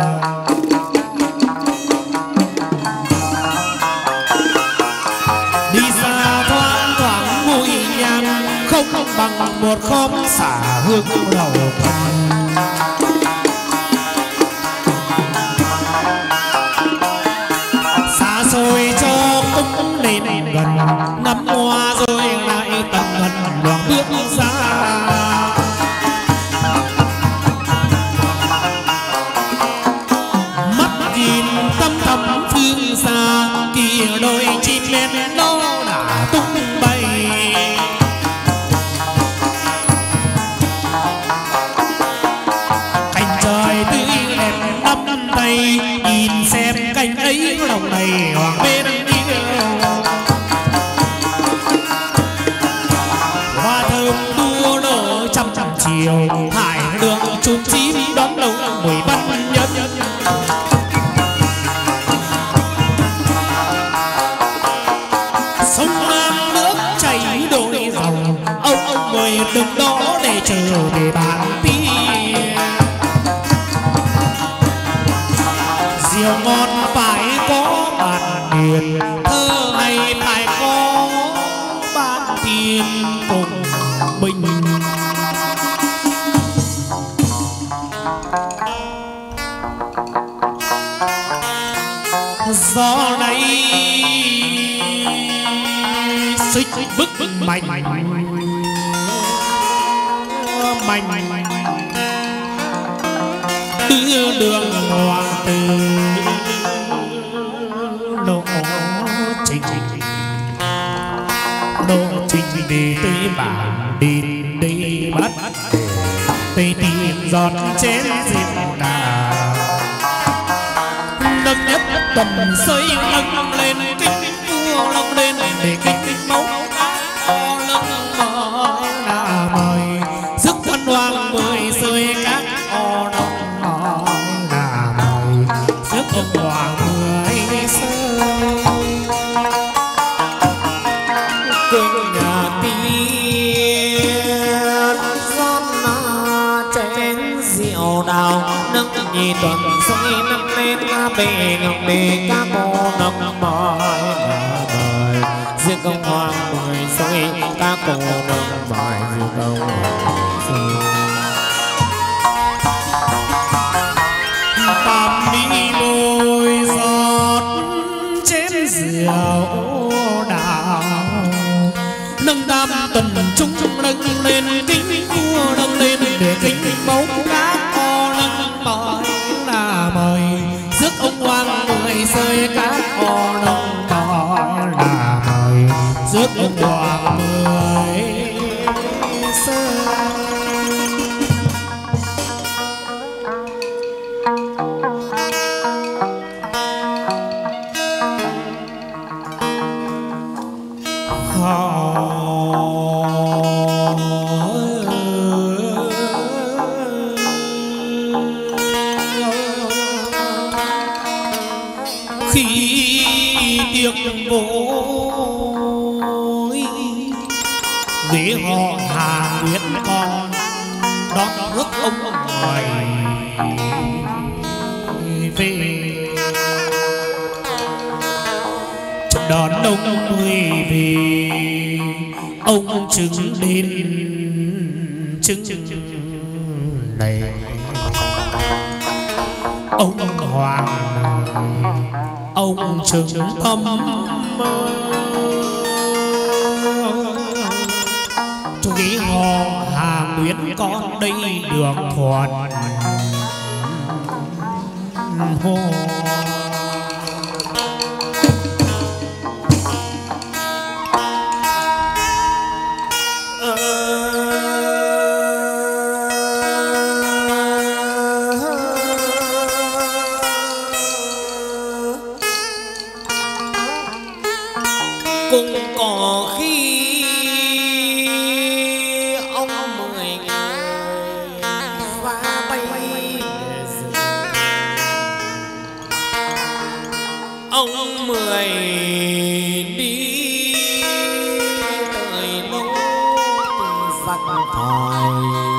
đi xa thoáng thoáng mùi nhang không bằng một khóm xả hương đầu bàn xa xôi cho cũng lên gần ngắm hoa rồi lại tầm gần đoạn bước ra chiều hải đường chum chim đón đầu mười văn nhân. Sông Nam nước chảy đôi dòng, ông ông mời đừng đó để chờ về bàn tiền. Rượu ngon phải có bàn tiền, thơ hay phải có bàn tiền cùng bình. Gió này xích bức mạnh mạnh đưa đường hoàng tử lộ trình lộ trình đi tới bản đi đi bắt tây tìm giọt chén rượu đà nâng nhất tầm xây nâng lên kinh vua nâng lên để kinh máu o lưng mỏi là mời sức thân hoàng mười rơi các o nông mỏi là mời sức ông hoàng mười rơi cưng nhà tiên rót chén rượu đào nâng nhị tuần xây nâng lên bề ngọc bề các cô nâng mỏi là mời riêng công hoàng mười xây các cô nâng mỏi riêng công hoàng tam đi đôi giọt chén rượu đào nâng tam tuần trung nâng lên kính vua nâng lên để kính bóng các cô nâng mỏi là mời rước ông hoàng mười rơi các cô nâng mỏi là mời rước ông hoàng mười rơi. Ghế họ Hà Nguyệt con đón rước ông ngoài về đón ông mười về ông chứng đến chứng này ông hoàng ông chứng thâm nghĩ họ Hà Nguyệt con đây được thuận hồ cũng có khi ông mười đi tới lâu giặc thời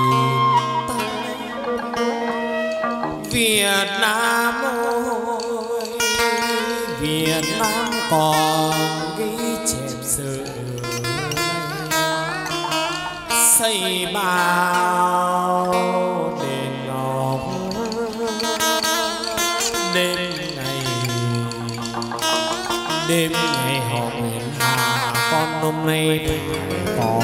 Việt Nam ơi Việt Nam còn ghi chép sự xây bao đền ngọc đêm đêm ngày họ nguyện hà con hôm nay còn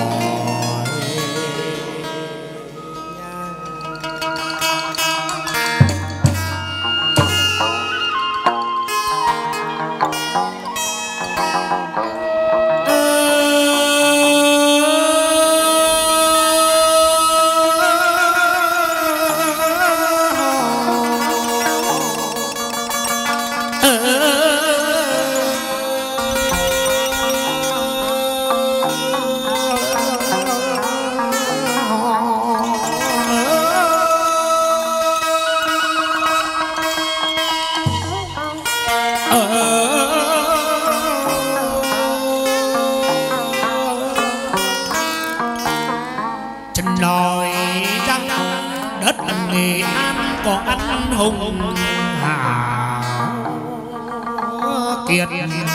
đất Nghệ An có anh hùng hào kiệt,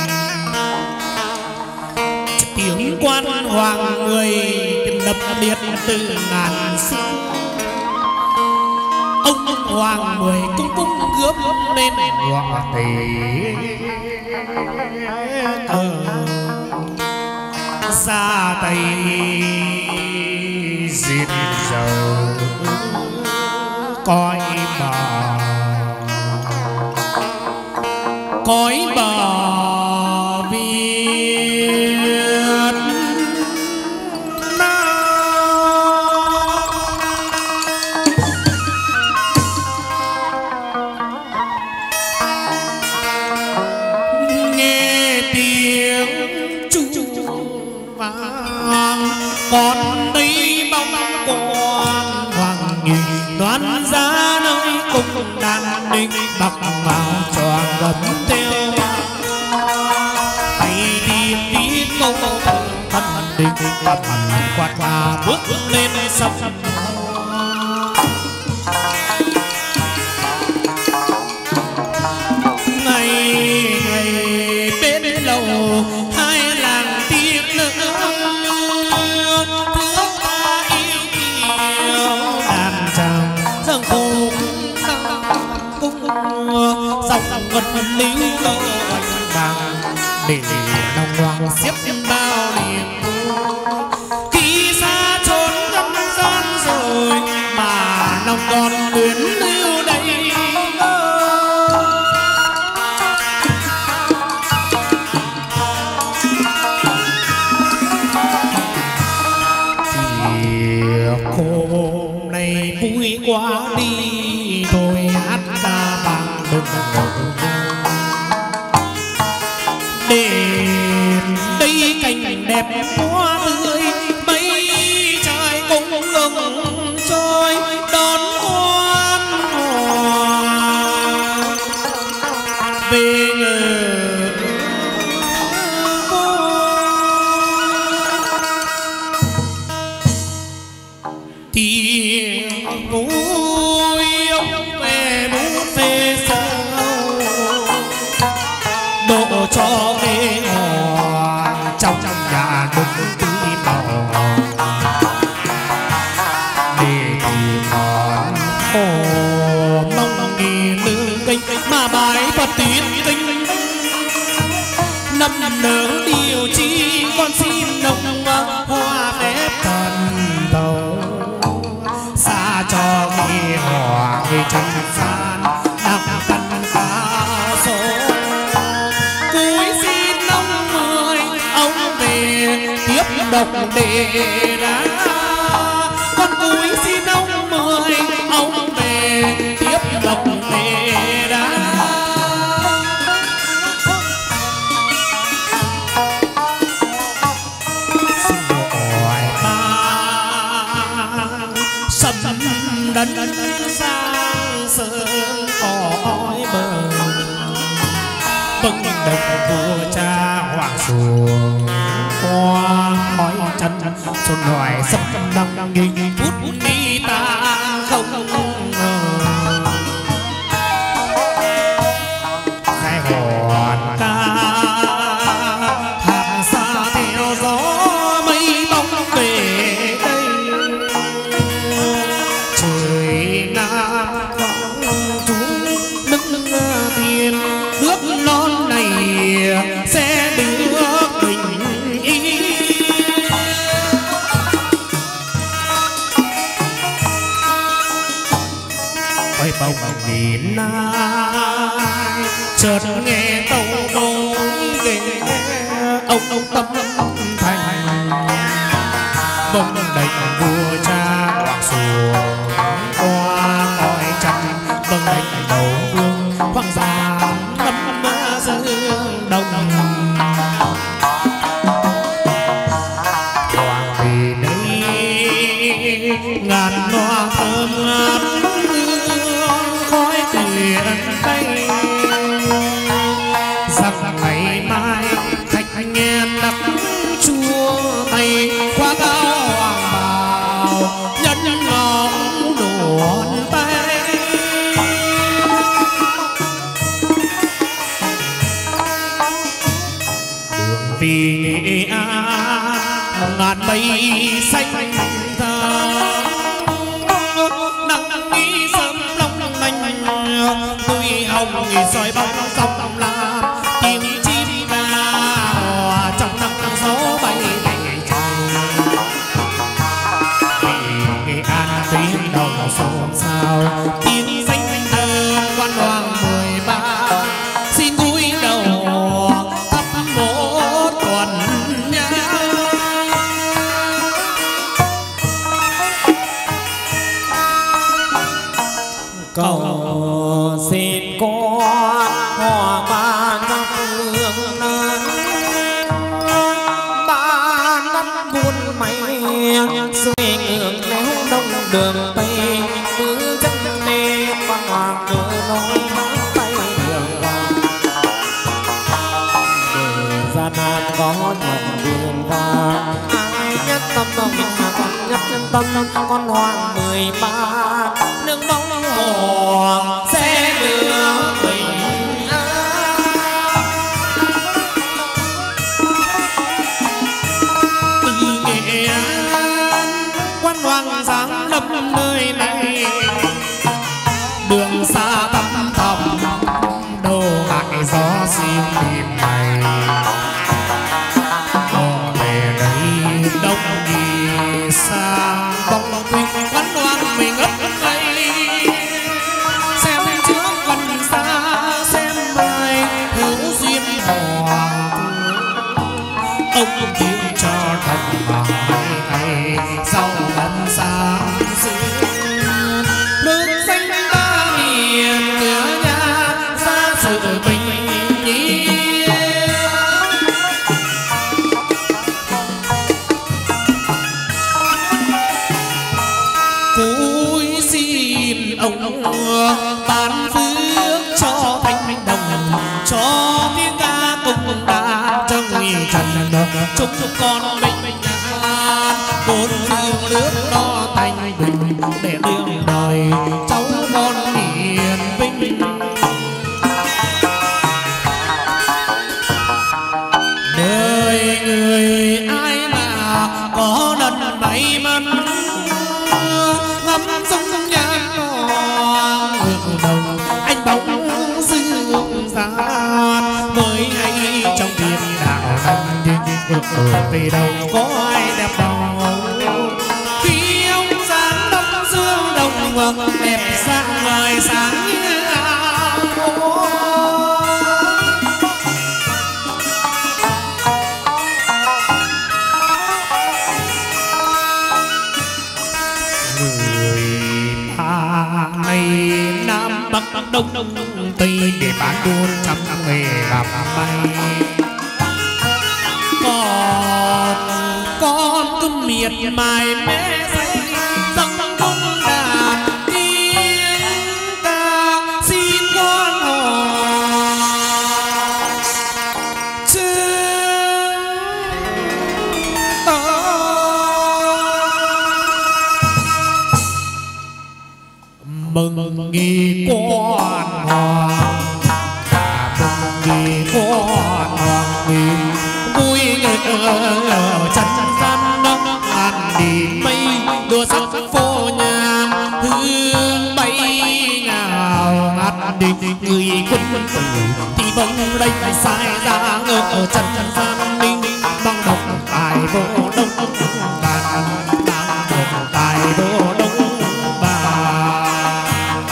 tiếng quan hoàng người đập liệt từ ngàn xưa. Ông hoàng mười cung cung gớm lên ngọa tỷ ở xa Tây diệt dầu coi bờ coi bờ Việt Nam. Nghe tiếng chuông vang còn đây bóng quan hoàng nhìn đoán ra nơi cùng đàn ninh bạc vào tròn gấm theo tay đi tí câu thân đình bạc quạt và bước lên sông. Ngày ngày bên lầu hai làng tiếng nữa thương ta yêu yêu đàn chàng dâng khúc cung dòng ngân lính đàn để đồng hoàng xếp bao niềm khi xa trốn ngâm gian rồi mà lòng còn luyến lưu đây. Hôm nay vui quá đi tôi hát ra bằng đừng đêm đây cảnh đẹp hoa tươi mấy trời cũng ngừng trôi đón quan hoàng về ngờ tiếng vui ông về bút phê sâu độ cho cái ngò trong nhà đừng tươi màu để tìm món khổ mong nghỉ lương kênh mà bài Phật tiến kinh năm nở điều chi con xin nồng hoa phép thần đầu xa cho nghi hòa người trần gian đọc căn cao số cuối xin ông mười ông về tiếp độc đề ra con cuối xin ông mười ông về tiếp độc đề ra. Đánh sang sương cõi bờ bưng đồng vua cha hoàng xuồng qua khói chân xuân hoài sắp đăng nghìn phút đi ta không ngờ khai hòn ca hạt xa theo gió mây bóng về đây trời nam vắng chúng đứng tiền nước non này sẽ đưa bình yên. Ôi bông nhìn ai chợt nghe tâu đối ghé ông ông tâm thành bông đầy vua cha hoàng xuồng qua ngói trăng bông đầy đầu vương hoàng gia ngâm dương đồng hoàng vì đây ngàn hoa thơm ngát hương khói tiền tay rằng ngày mai khách nghe nặc chua tay qua cao hoàng bào nhân ngọc đổ mây xanh nắng nghi sớm long lanh tôi hồng soi bóng dòng lam tiếng chim ca hòa trong nắng gió bay về trời Nghệ An tiếng đồng xôn xao tiếng danh thơ quan hoàng mười ba xin cúi đầu thắp một tuần nhang cầu xin con hòa ban trong hương nắng ban đất buôn mây xuôi ngược léo đông đường tây cứ chân đê quan hoàng đưa lối tay đường vàng để gian nan có nhọc đường vàng ai nhất tâm đồng con nhất nhân tâm con hoàng mười ba nương bóng hồ sẽ đưa mình từ Nghệ An quan hoàng giáng lâm nơi này đường xa tăm thầm đồ ngại gió xin tìm mày họ về đây đông đi xa bóng quỳnh quan hoàng mình ấp đây xem trước gần xa xem mai hữu duyên hoàng ông tiếng cho thần hay sau gần xa nước xanh ta hiền cửa nhà xa sự bình yên cúi xin ông ban phước cho thanh đồng cho tiếng ca cùng đàn cho người trần chúc con bình an bốn phương nước nó thanh bình để đương đời cháu con hiền vinh đời người ai mà có lần may mắn ngắm sông nhan ngược đồng anh bóng dương gian mới hay trong thiên đạo năm về đâu có ai đẹp bằng ông khi ông sáng đông dương đồng đẹp sáng ngời sáng như ao người ta này nam bắc đông đông tây để bán buôn trăm nghề làm may còn con cứ miệt mài mê say dòng cung đàn tiếng ca xin con hò chứ mừng nghi quan hoàng mừng nghi quan hoàng nghi vui ở chân gian đông ngàn đi mây đua sắc phố nhàn hương bay ngào ngát đi người quân tử thì bông đây sai ra ngược ở chân gian ninh băng đồng tài vô đông bàn băng đồng tài vô đông bàn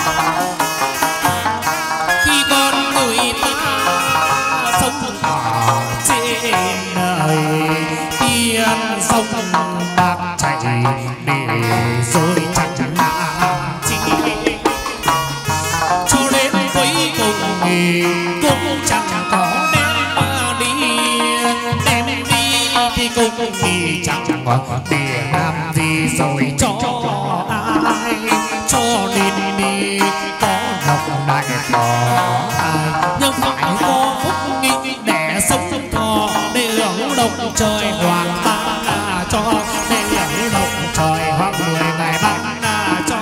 khi con người ta sống ở trên đời tiên sông bạc chảy để rồi chẳng làm chi cho đến cuối cùng thì cũng chẳng có đem đi đem đi thì cũng thì chẳng có để làm gì rồi cho ai cho nên đi có lòng đại có ai nhưng phải có phúc nghi để sống thọ để hưởng động trời hoàng ban cho để hưởng động trời hoàng mười ngày ban cho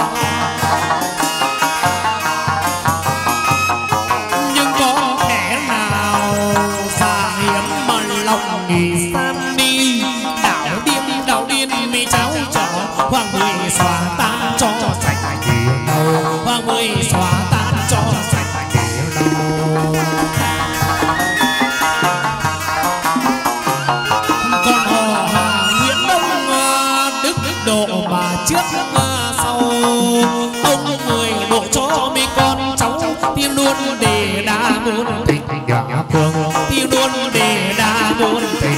nhưng có kẻ nào xa hiểm mà lòng nghỉ san đi đạo đi sau ông người độ cho mấy con cháu tiên luôn để đa muốn tình nhà phương tiên luôn để đa muốn tình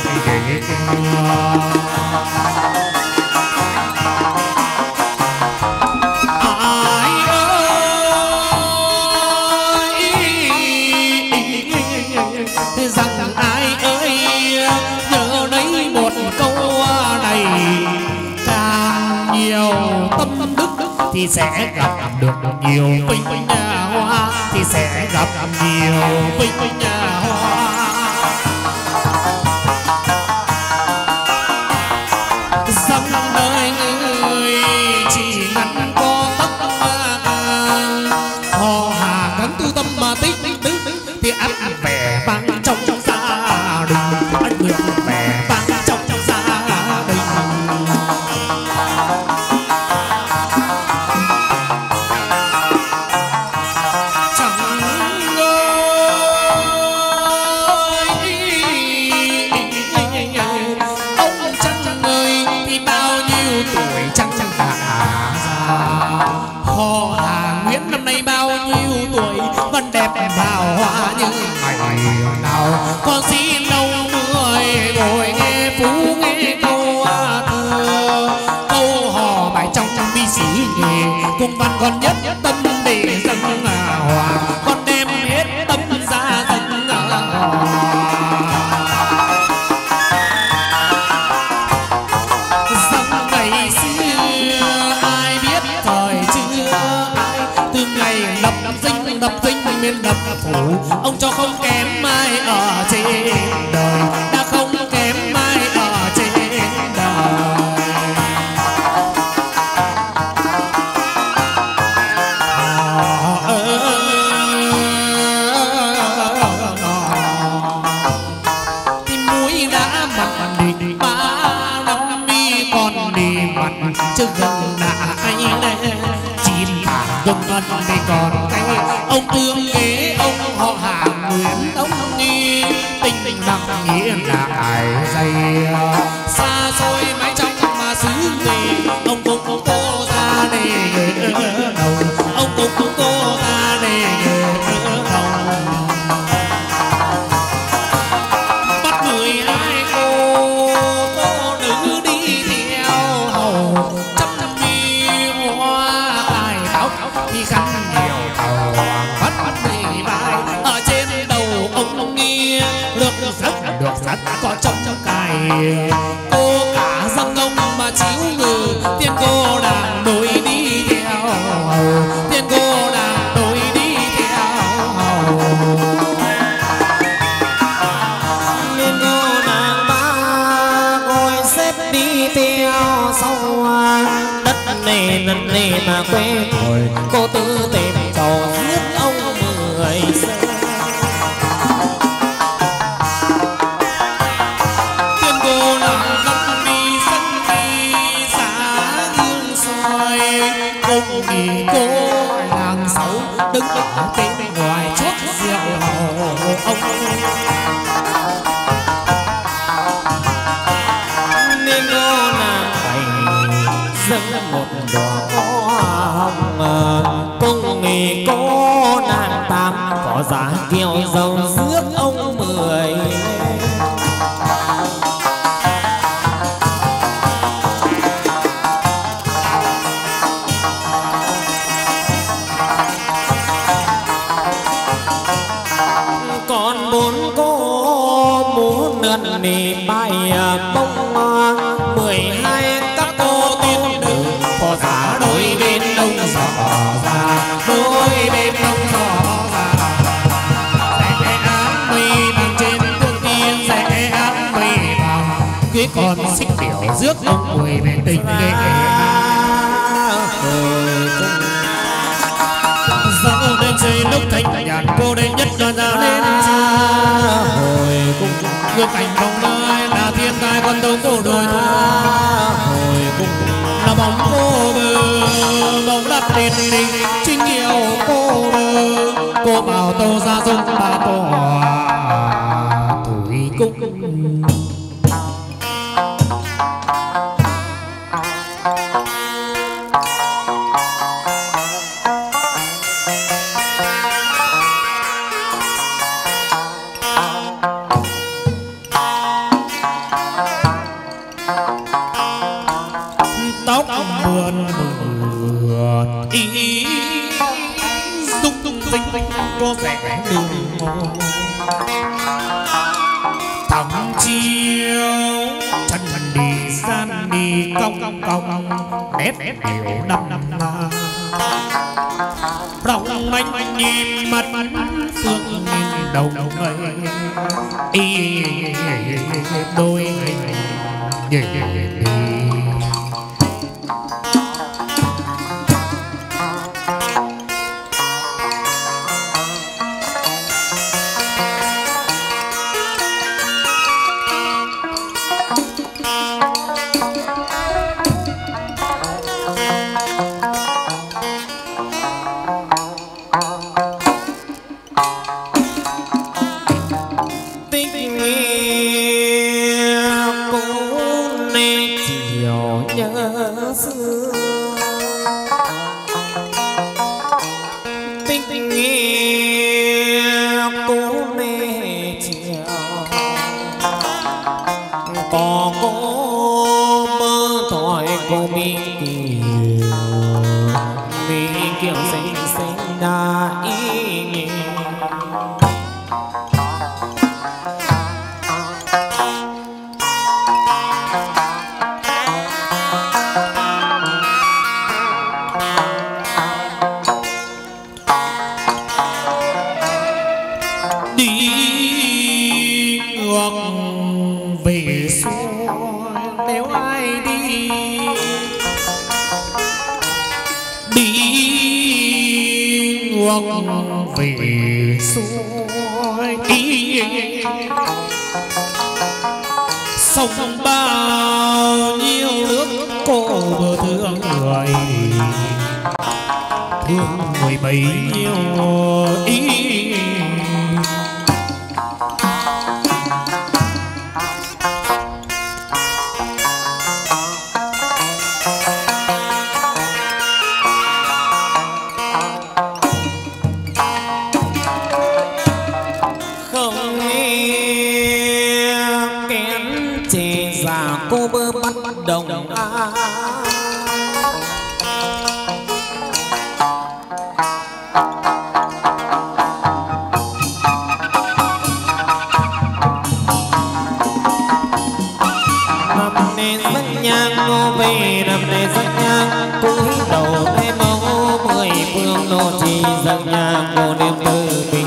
rằng ai ơi nhớ đấy một câu này càng nhiều tâm đức thì sẽ gặp được nhiều vinh nhà hoa thì sẽ gặp nhiều vinh nhà hoa rằng đời người chỉ ngắn có tóc họ hà gắn tu tâm mà tích thì ắt vẻ vang trong trong gia đình ắt được vẻ vang trong trong gia đình chẳng ơi ông chẳng ơi thì bao nhiêu tuổi chẳng chẳng cả họ Hà Nguyễn năm nay bao nhiêu tuổi vẫn đẹp vào hoa như ngày nào con xin ông người ngồi nghe phú nghe câu thơ câu hò bài trong trong bi sĩ nghề cung văn con nhất tâm để dâng hòa con đem hết tâm ra dâng hòa rằng ngày xưa ai biết thời chưa ai từ ngày lập dinh lập dinh miền đập phủ ông cho không kém ai ở trên đời đã không kém ai ở trên đời thì mũi đã mặn đi ba năm đi còn đi mặn chứ gần đã anh đây chín tháng gần gần thì còn cái ông tương kế ông họ Hà Nguyễn ông nghi tình tình nặng nghĩa là ai dây xa xôi mái trong mà xứ nghề ông cũng cũng cô ra để đầu ông cũng cũng cô ra để đầu bắt mười hai cô cô nữ đi theo hầu trăm mi hoa tài áo thì khăn nhiều tàu bắt bắt mười vai ở trên đầu ông ông nghi được được rất được rất có trong trong cài cô cả dâng ông mà chiếu ngừ tiên cô đang đôi đi theo hầu tiên cô đang đôi đi theo hầu nên cô nàng ba ngồi xếp đi theo sau đất này lần này mà quê thôi cô tư tìm cầu giết ông mười xe tiên cô nàng năm đi sân đi xã hương xoài ông nghỉ cô làng sáu đứng ở bên ngoài chốt rượu ông nên cô nàng phải dâng một đóa hoa hồng cùng nghỉ cô nàng tám có giá kiều dầu rước ông mười còn bốn cô muốn nườn nì bay bông mười hai các cô tiên nữ có giá đôi bên đông sò ra đôi bên đông sò ra sẽ ám mây bằng trên tương tiên sẽ ám mây bằng cưới con xích biểu rước ông mười bên tình nghệ dạo đêm xây lúc thanh nhàn cô đây nhất là ra lên hồi cung ngược cảnh bóng nơi là thiên tai con tông cô đôi hồi cung là bóng cô bơ bóng đắp đền đình chính nhiều cô bơ cô bảo tô ra dung ba tô thủy cung dinh có vẻ đường mòn thằng chiều chân đi gian đi cong cong nét hiểu năm năm rong anh nhìn mặt phương nhìn đầu người y đôi người về xuôi sông bao nhiêu nước cô bờ thương người thương người bấy nhiêu ý đồng a năm nay sắc nhang ngô về năm nay sắc nhang cúi đầu thấy mẫu mười phương nô trì sắc nhang ngô niệm từ bi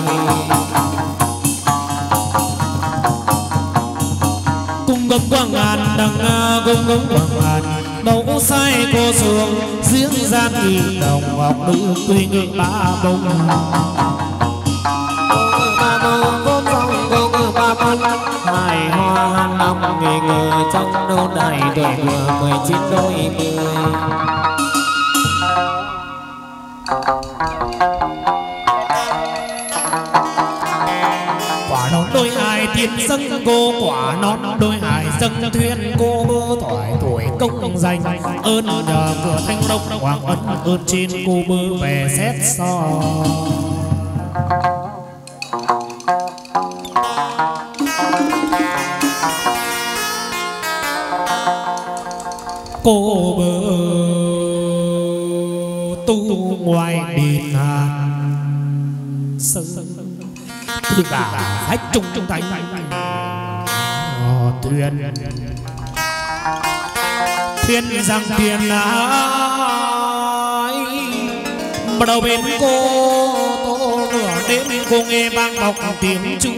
gấm quang ngàn đằng gấm gấm quang ngàn đấu sai cô xuồng diễn gian kỳ đồng ngọc nữ quy ngự ba bông ba bông gốm phong gốm ba bông hài hoa han năm nghề ngờ trong nô đài tuổi vừa mười chín đôi mươi quả nón đôi hài tiền dâng cô quả nón đôi hài dâng thuyền cô bơ thoại tuổi công danh ơn nhờ cửa thanh đông hoàng ân ơn trên cô bơ về xét so cô bơ tu ngoài đền hàn sơn từ cả khách trung trung tay thuyền thuyền rằng thuyền lái bắt đầu bên cô tô nửa đêm cô nghe vang bọc tiếng chuông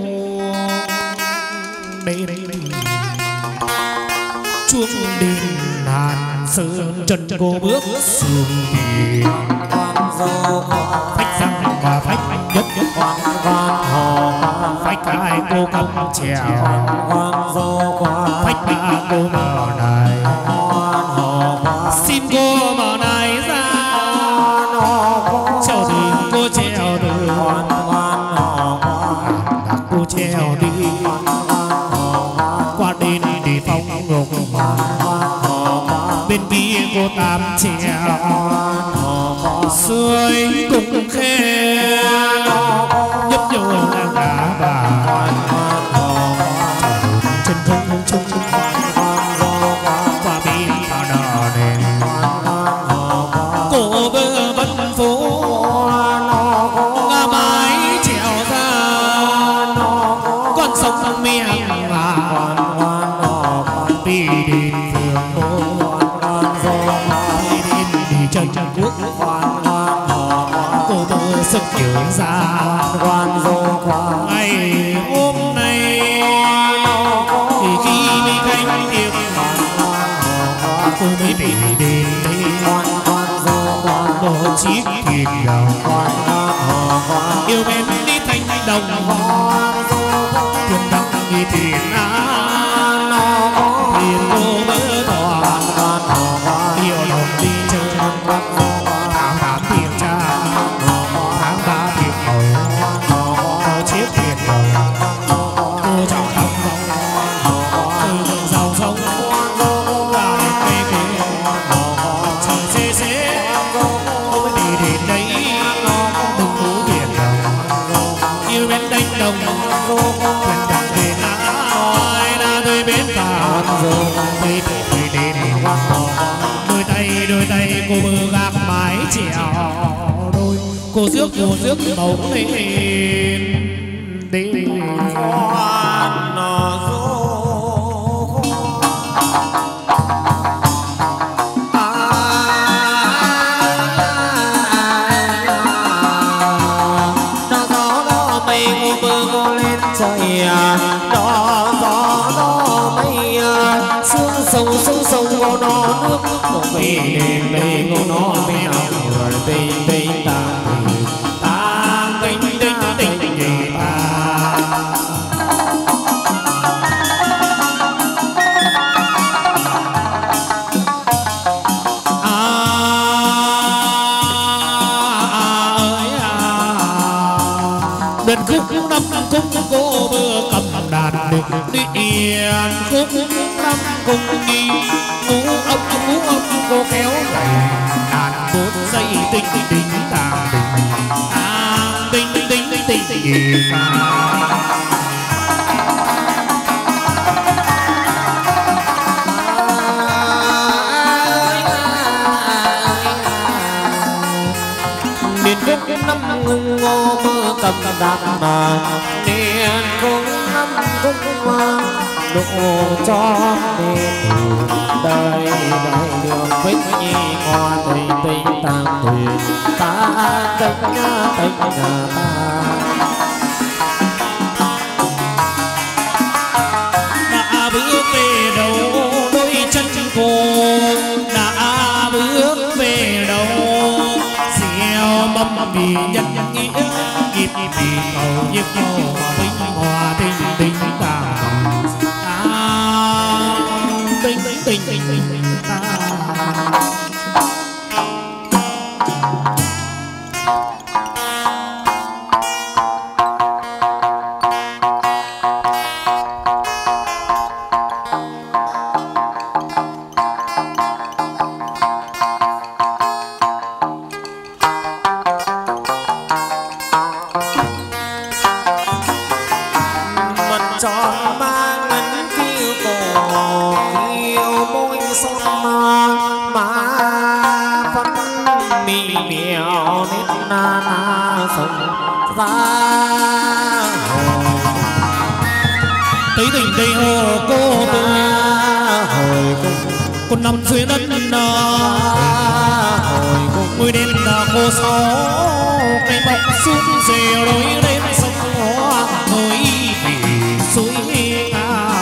đêm chuông đêm hàn sơn chân cô bước xuống thuyền phách răng và phách nhất nhất quan hồ phách hai cô công trèo phách ba cô mở này xin cô mở này ra trèo thì cô trèo được cô trèo đi qua đền để phong ngục bên kia cô tám trèo xuôi cùng khe nhấp nhô là cả bà chân không chung qua bên vào đò đèn cổ bơ vân phố nhớ ra quan dô khoa ngày hôm nay thì khi đi canh tiệc cô mới về đến đây một chiếc thuyền đồng yêu mến đi thanh đồng thuyền đắm như thuyền á thuyền cô mơ tỏa yêu đồng đi chơi tháng tám tiền cha tháng ba tiền hậu có chiếc thuyền đồng cô trong tâm vòng từ đường giàu sông là đẹp mê mê trời xế xế cô mới đi đến đây đừng cố thuyền đồng yêu bên đánh đồng thuyền đồng về lại ra tới bến tàu tới tới đến đôi tay đôi tay cô bơ gác mái chèo đôi cô rước cô rước bóng lên đi quan dô trời đó gió đó mây sương sông sông sông ngô nó nước một mây đêm mây ngô nó mây nào rồi tình tình ta ta tình tình tình tình gì ta đàn khúc năm khúc cô bơ cầm đàn đi yên khúc năm cùng đi ngũ âm ngũ âm cô kéo gầy đàn bốn dây tinh tinh tinh tàng tinh tinh tinh tinh tinh tinh gì miền khúc năm ngung ngô mơ cầm đàn mà niên khúc năm khúc hoa độ cho nên đời đời đường vĩnh nhi hoa tình tình tàng thuyền ta tình nhà tình nhà ta đã bước về đâu đôi chân cô đã bước về đâu gieo mầm vì nhân nghĩa kịp vì cầu nhịp cầu vinh hòa tình tình ta tình tình tình tình ta tròn ba ngân kiêu cổ yêu môi son má phấn mì mèo nét na na sông ra thấy tình đây hồ cô bơ hồi cung con nằm dưới đất nà hồi cung mùi đêm là cô sáu cây bọc xuống rìa lối lên sông hoa mới vì suối nga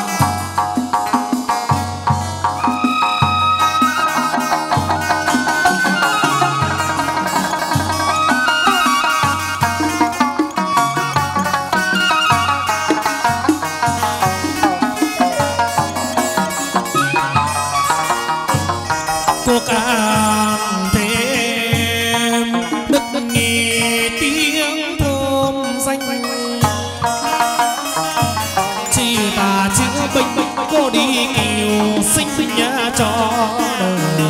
cô càng thêm đức nghe tiếng thơm danh chỉ ta chữ bệnh cô đi kiều sinh nhà cho đời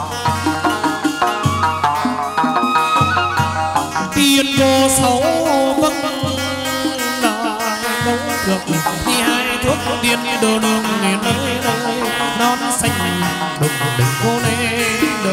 tiên cô xấu vâng là đâu được đi hai thuốc tiên đồ đường nơi nơi non xanh đừng đừng cô lên đâu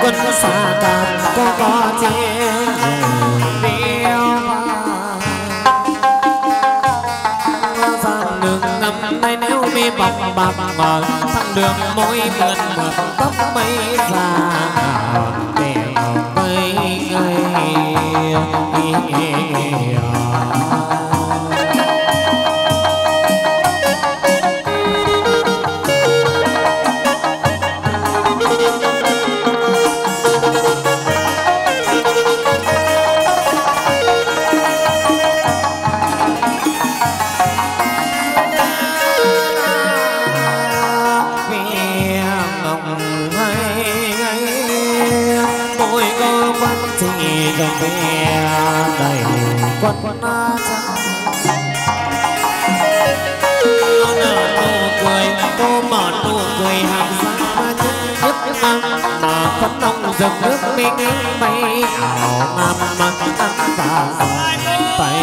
quân xa càng có có tiếng điêu đường năm nay nếu mi bọc bạc ngờ thằng đường môi mượn mượn tóc mây già để mây ngây đầy quân nó nở nụ cười cô mở nụ cười hàm răng nhất nhất năm mà phấn nông dòng nước mình bay ảo ngắm mắt ăn và tay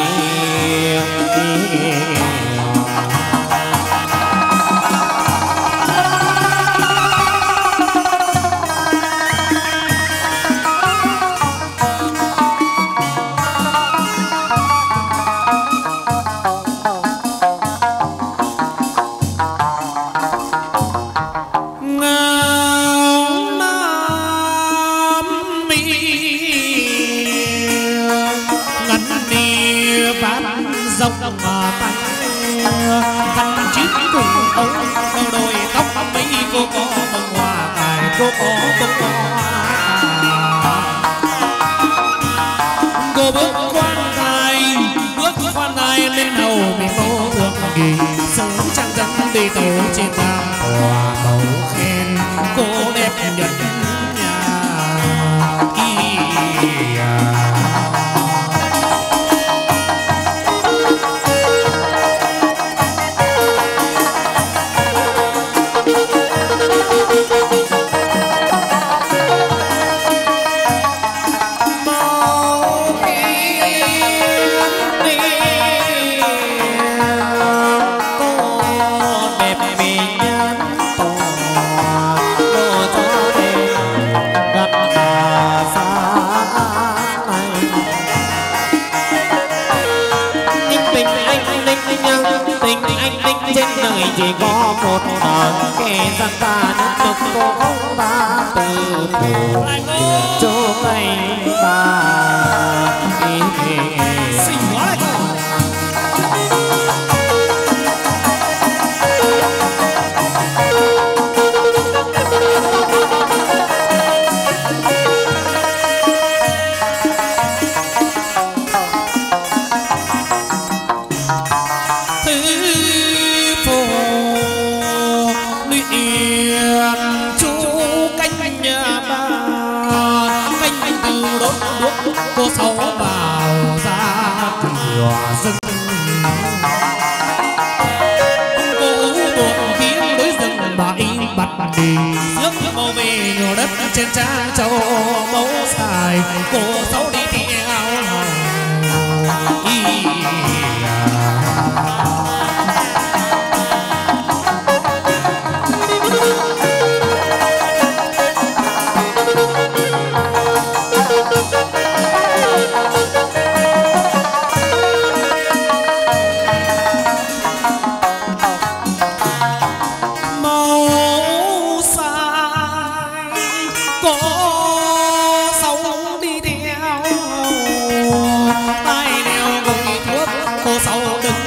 cô bước quan tài bước quan tài lên đầu mình tô thương kỳ sớm trăng trăng đi tàu trên nam hòa màu khen cô đẹp nhất nhà trên đời chỉ có một đời kẻ gian ta nhất tục cô không ta từ buồn chỗ anh ta xinh quá lại cô sáu vào ra cửa rừng cô buồn tiếng đối rừng bãi bặt đi nước màu về nhổ đất trên trang châu mẫu xài cô sáu đi theo cô sáu đừng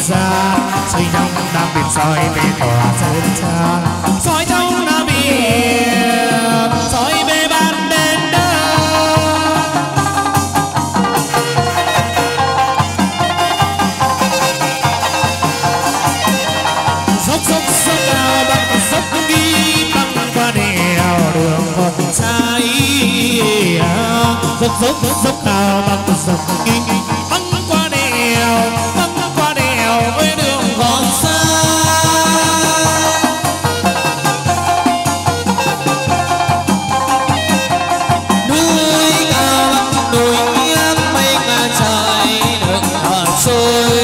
ra xây trong Nam Biển soi về tòa sơn cha soi trong Nam Biển soi về ban đêm dốc dốc dốc cao bằng dốc đi băng qua đèo đường còn xa dốc dốc dốc cao bằng dốc đi băng qua đèo băng qua đèo với đường còn xa núi cao bằng núi nghiêng mây ngả trời được thở trôi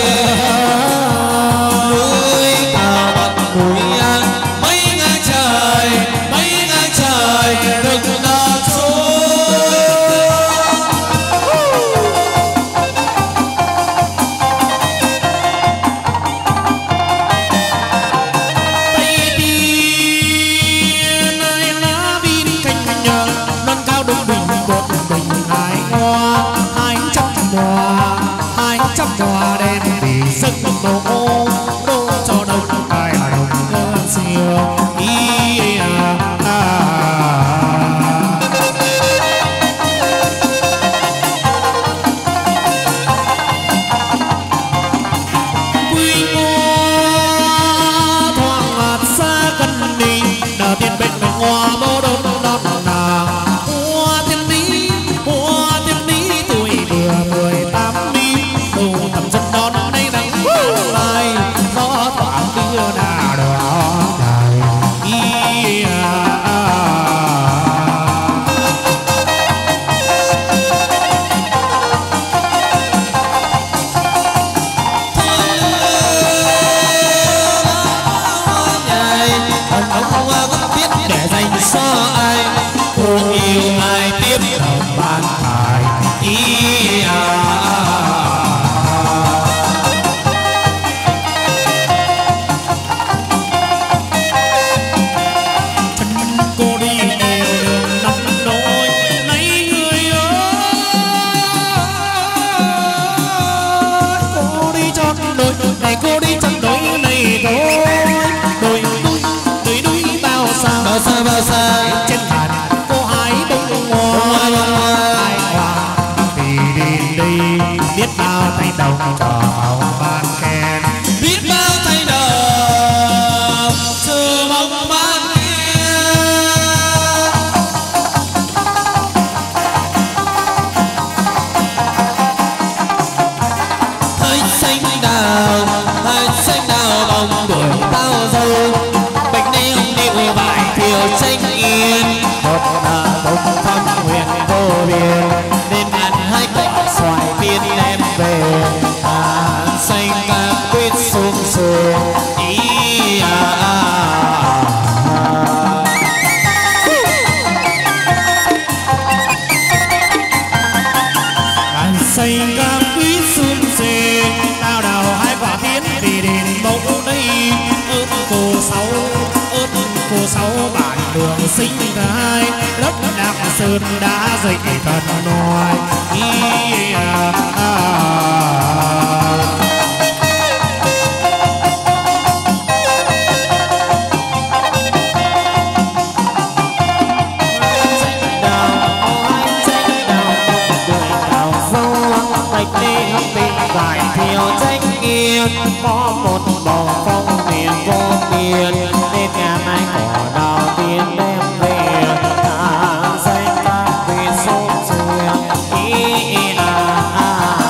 núi cao bằng núi nghiêng mây ngả trời mây ngả trời được thở trôi hoa đen vì sức nổ đổ cho đông cài đồng ngân siêu ý à, à. Quy mô thoáng hạt xa gần đi nở tiền bên bên hoa bố đốt đón nàng hoa thiên lý hoa thiên lý tuổi vừa mười tám đi đủ tầm dân đón đây đang lại gió thoảng đưa đà đỏ trời ý à, à. để dành cho ai thương yêu ai tiếp đầu ban bài ý à. Cô đi nhiều đường năm đôi này người ơi cô đi chọn đôi này cô đi chọn đôi này thôi đôi núi đôi núi bao xa bao xa bao xa trên bàn cô hái bông hoa hái hoa vì đi đi biết bao tay đồng trò ban khen biết bao tay đầu chờ mong ban hơi xanh đào hơi xanh đào bóng tuổi tao dâu bạch nêu nêu vải thiều tranh yên một là bông phong nguyện vô biên nên ăn hai cánh xoài tiên đem về à, xanh ca quyết xuống xuồng ý à, à, à. Ngàn xanh cam quý xuân xề đào đào hai quả tiến vì đền mẫu đây ơn cô sáu ơn cô sáu bản đường sinh thái đất đạc sơn đã dậy thần nói ý à, à, à. vải thiều tranh nghiêng có một bầu phong miền vô biên nên nhà nay cỏ đào tiên đem về tháng xanh các vì sông sương ý à, à.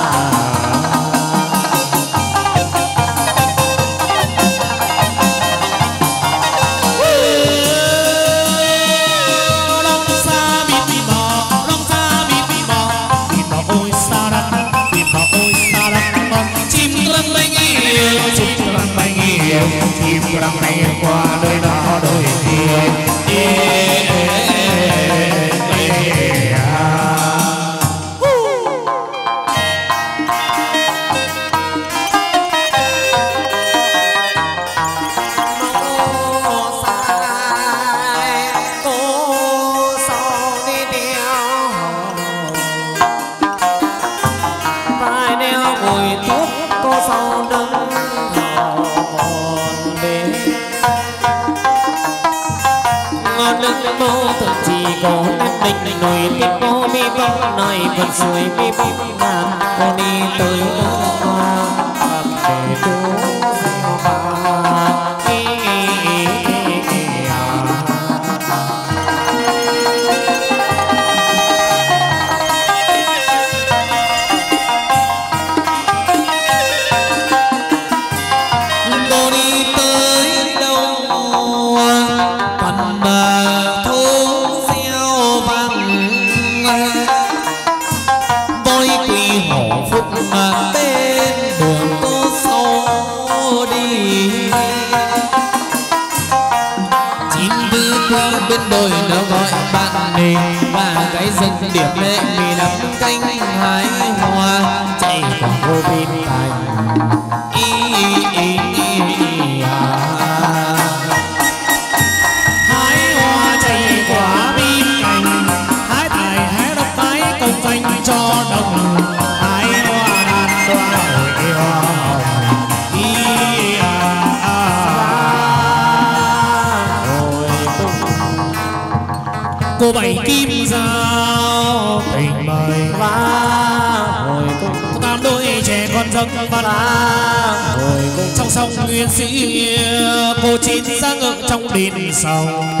đình nổi tiếng cô mi vong này vượt suối mi vong ngàn cô đi tới hoa gặp để tú gieo hoa và cái rừng điểm lệ mì nắm canh hái hoa chạy qua vô bên cạnh y y y y à. hái hoa chạy qua bên cạnh hái tài hái đất mái công danh cho đồng hái hoa đàn đoa hội hoa y à cô bảy kim giao tình mời hồi có tám đôi trẻ con dâng văn trong sông nguyên sĩ cô chín ra ngự trong đền sông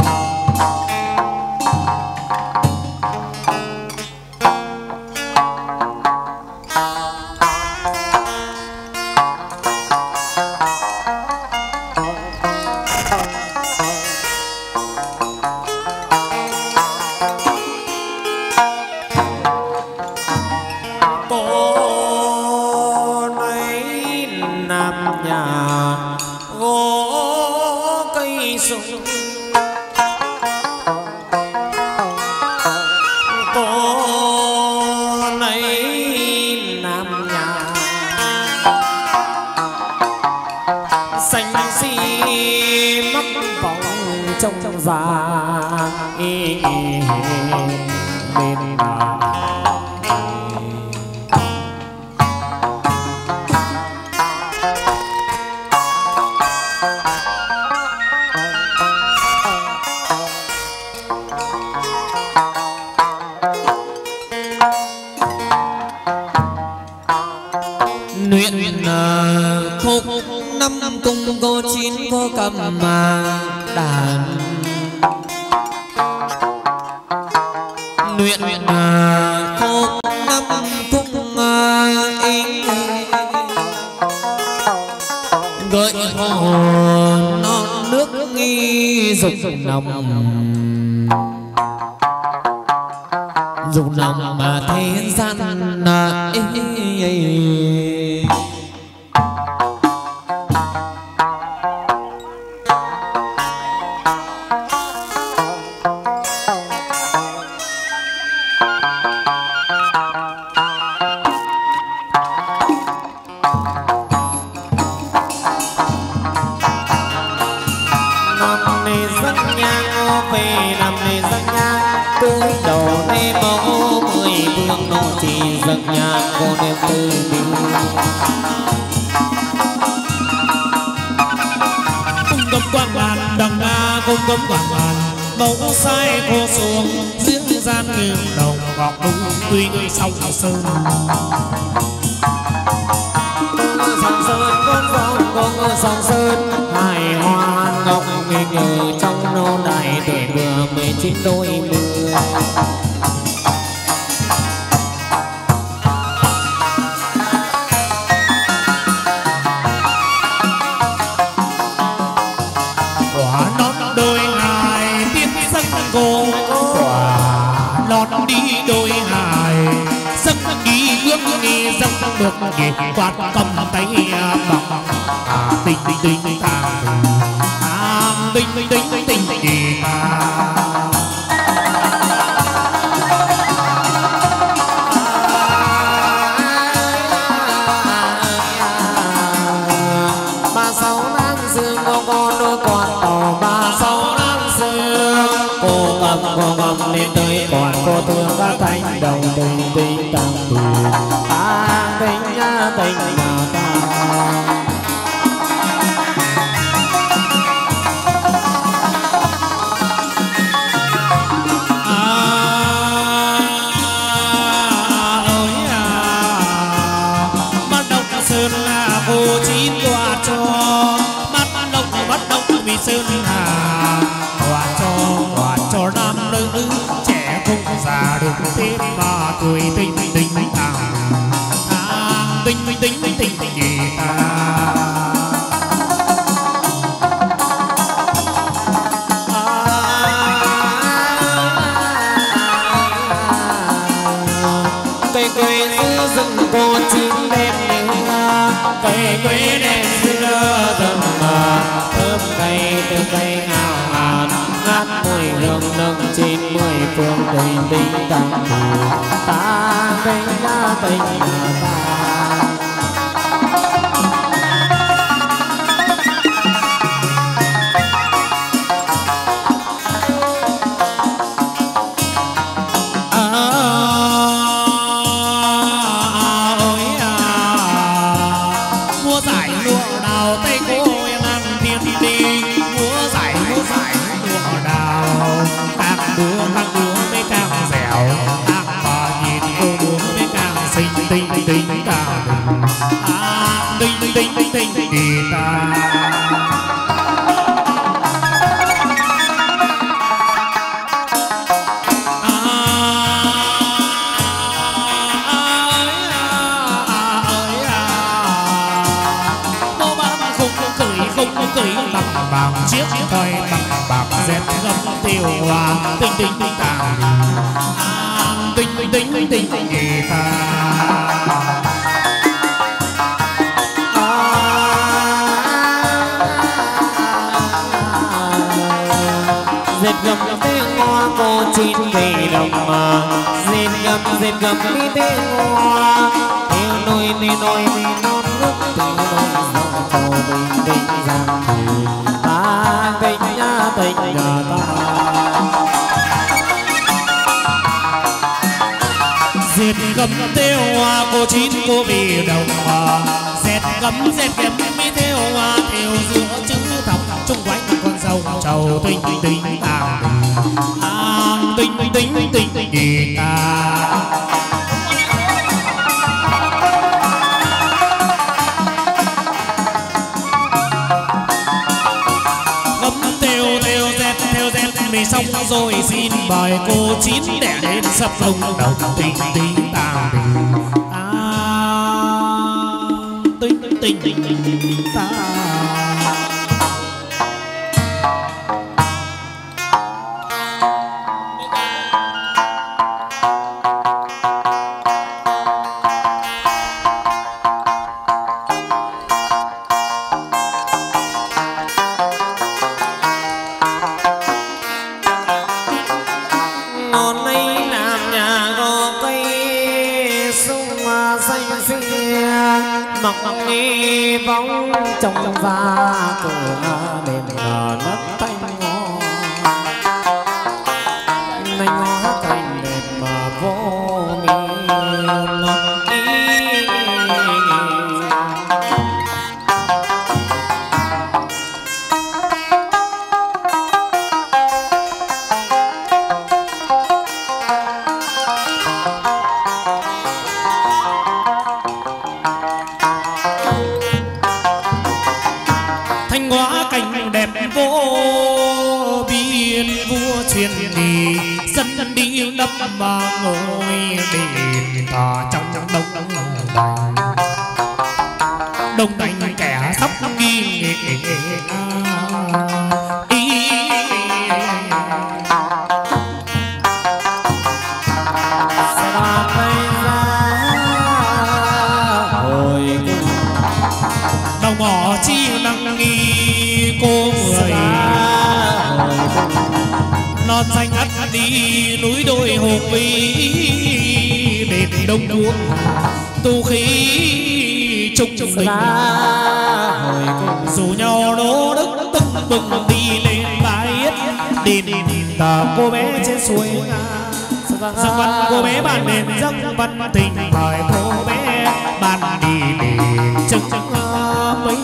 cô chín qua cho mắt đông mắt đông vì sơn hà qua cho qua cho nam nữ trẻ không già được tết mà cười tinh tinh tàng tinh tinh tinh tinh tinh gì ta cây quê xưa rừng cô chín đẹp cây quê đẹp xưa rừng thơm cây từ cây ngào ngạt ngát mùi hương nâng trên mười phương tình tình tăng thù ta tình ta tình ta chiếc thôi bằng bạc dép gấm tiêu hoa tinh tinh tinh tàng tinh tinh tinh tinh tinh tinh gì ta dệt gấm tiếng hoa cô chín về đồng mà dệt gấm dệt gấm đi tiếng hoa theo nôi đi nôi đi non nước từ nôi dòng cầu bình định giang ta tình nhà tình nhà ta dệt gấm theo hoa cô chín cô về đồng mà dệt gấm dệt gấm mi theo hoa theo giữa chữ thập chung quanh con dâu trầu tinh tinh tàng tinh tinh tinh tinh gì ta mình xong rồi xin bài cô chín để đến sắp sông đồng tình tình tàng à, tình tình tình ta bóng trong va cửa đèn ngờ nấp thanh ngó thanh ngó thanh đẹp mà vô miên mà ngồi đền thờ trong đông đành đông đành kẻ sóc ghi đồng mỏ chi năng nghi cô mười non xanh ắt đi núi đồi hùng vĩ đền đông uống tu khí trung bình rủ nhau nỗ đức tưng bừng đi lên bãi đền tờ cô bé trên suối dâng văn cô bé bàn đền dâng văn tình mời cô bé bàn đi đền chừng chừng mấy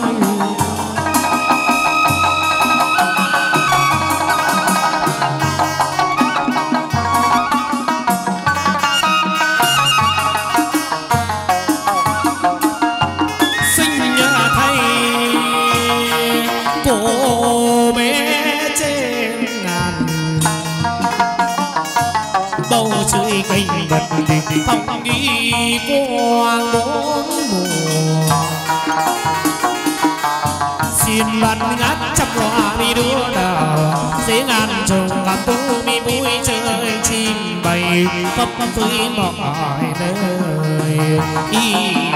chơi cành vật phong nghi qua bốn mùa xin văn ngát trăm hoa đi đua đào dễ ngàn trồng ngàn tú mi vui chơi chim bay khắp với mọi nơi ý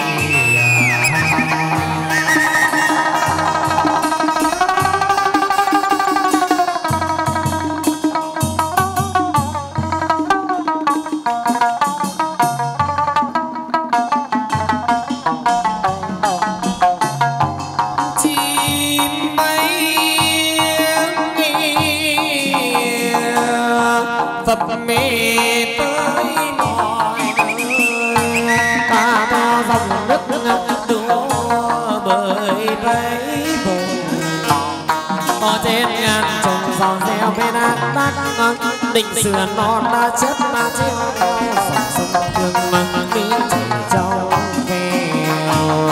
Phật mê tới mọi người ta to dòng nước ngập đua bởi vẫy vùng có trên ngàn trồng giàu gieo bên ác đắc ngon định sửa non đã chất đã treo dòng sông thương mà cứ chỉ trong veo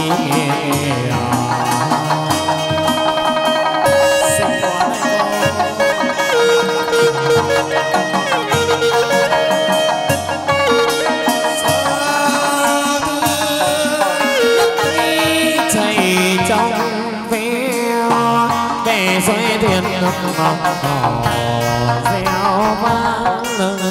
xoay thuyền ngập ngọc reo vang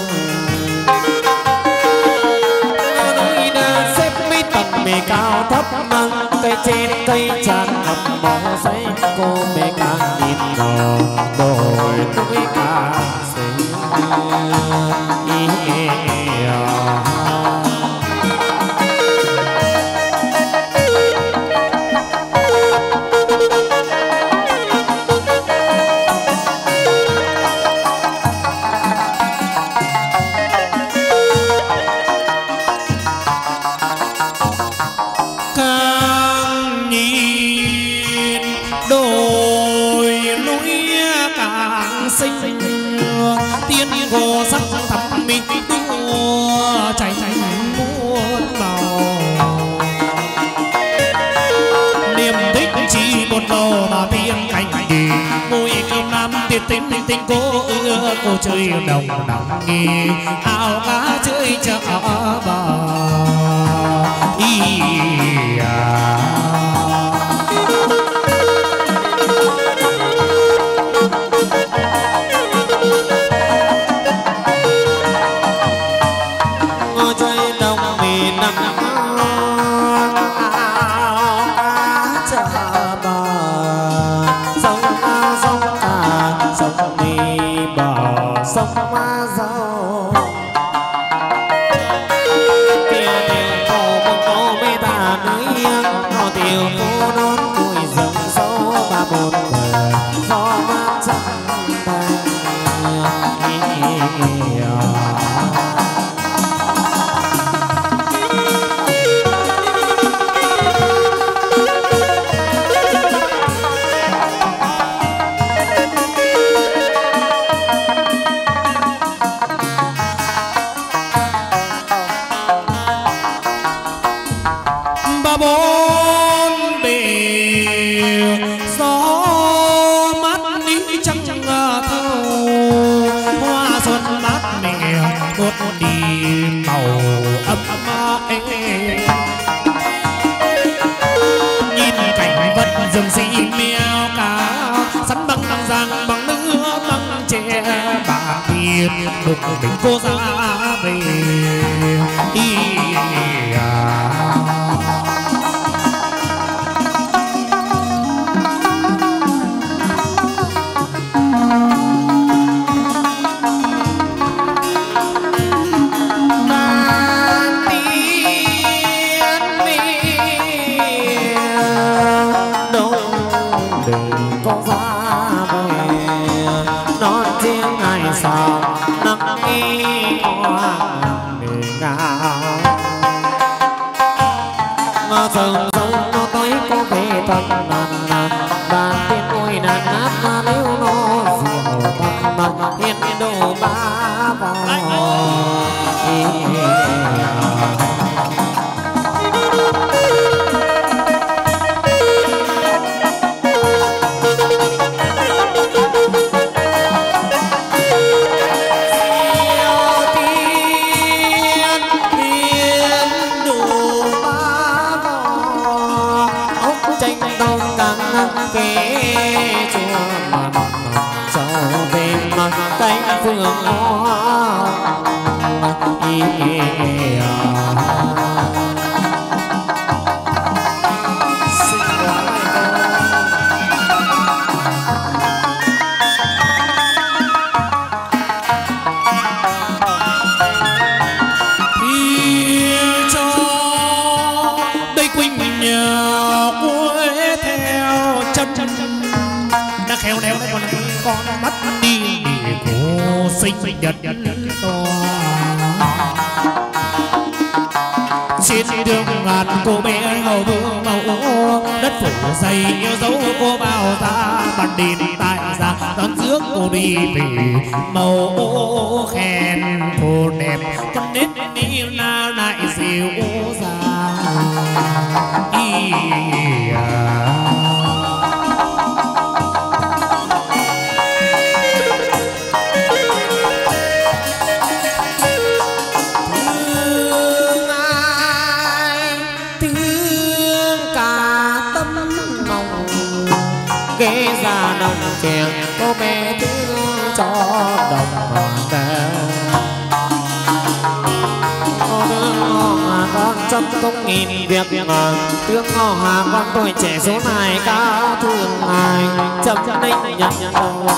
núi đá xếp mấy tầng bề cao thấp nâng cây trên cây tràn ngập màu xanh cô bề càng nhìn vào đồi núi càng xinh tiên hồ sắc thắm mình đua chạy chạy muôn màu niềm thích chỉ một màu mà tiên cảnh gì mùi cơm nam tiệt tính tình cô ưa cô chơi đồng đồng nghi áo cá chơi chợ bờ ý à. sông ma dâu tiêu tiêu cô mong cô mê ta núi họ tiêu cô non cùi rừng sâu ba một bờ gió mát trăng tay bốn bề gió mát đi trăng thâu hoa xuân mát mẻ một đi màu ấm êm nhìn cảnh vật rừng xì mèo cá sắn bằng giang bằng nước bằng tre bà tiên đục đỉnh cô ra về ý à. con ra về non tiếng ngày sao nắng đi hoa để ngào mà dần dần nó tới có về tận nàn nàn đàn tiên ôi nàng hát mà nếu nó diệu tâm mà hiên đồ ba vào kế chùa mặt trầu về mặt cánh phương hoa ý khéo léo con con mắt đi cô sinh nhật to trên đường ngàn cô bé hầu vương màu đất phủ dày yêu dấu cô bao ta bàn đền tại gia đón rước cô đi về màu khen cô đẹp con nết đi na lại dịu già ý à. ghé ra đồng chèn cô bé thương cho đồng ta cô thương ngò hà con trăm công nghìn việc thương ngò hà con tuổi trẻ số này cao thương ngài chậm đinh nhận đầu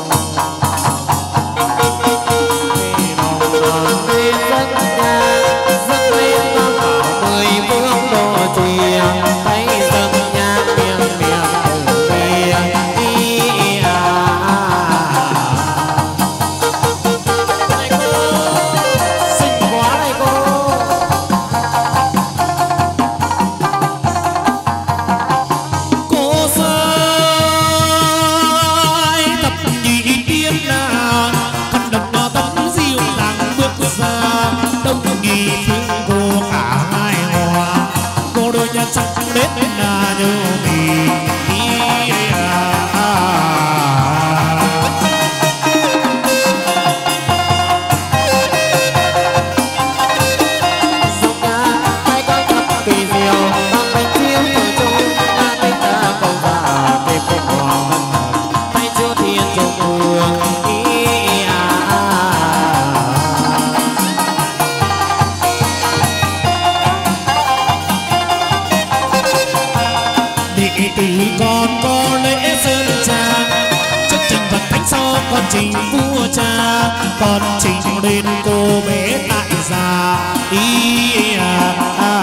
trình vua cha con trình lên cô bé tại gia ý à, à,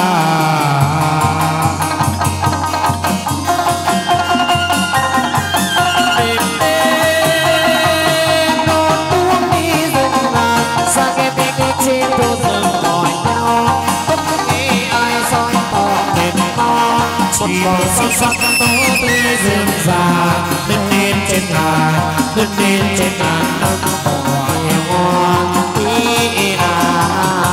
đêm đêm non buông đi rừng ngàn xa nghe tiếng đi trên đô rừng hỏi nhau tất nghe ai soi tỏ đêm non một bò sắc sắc tố tươi rừng già lên lên trên ngàn lên lên trên ngàn năm cỏ hoa ý à.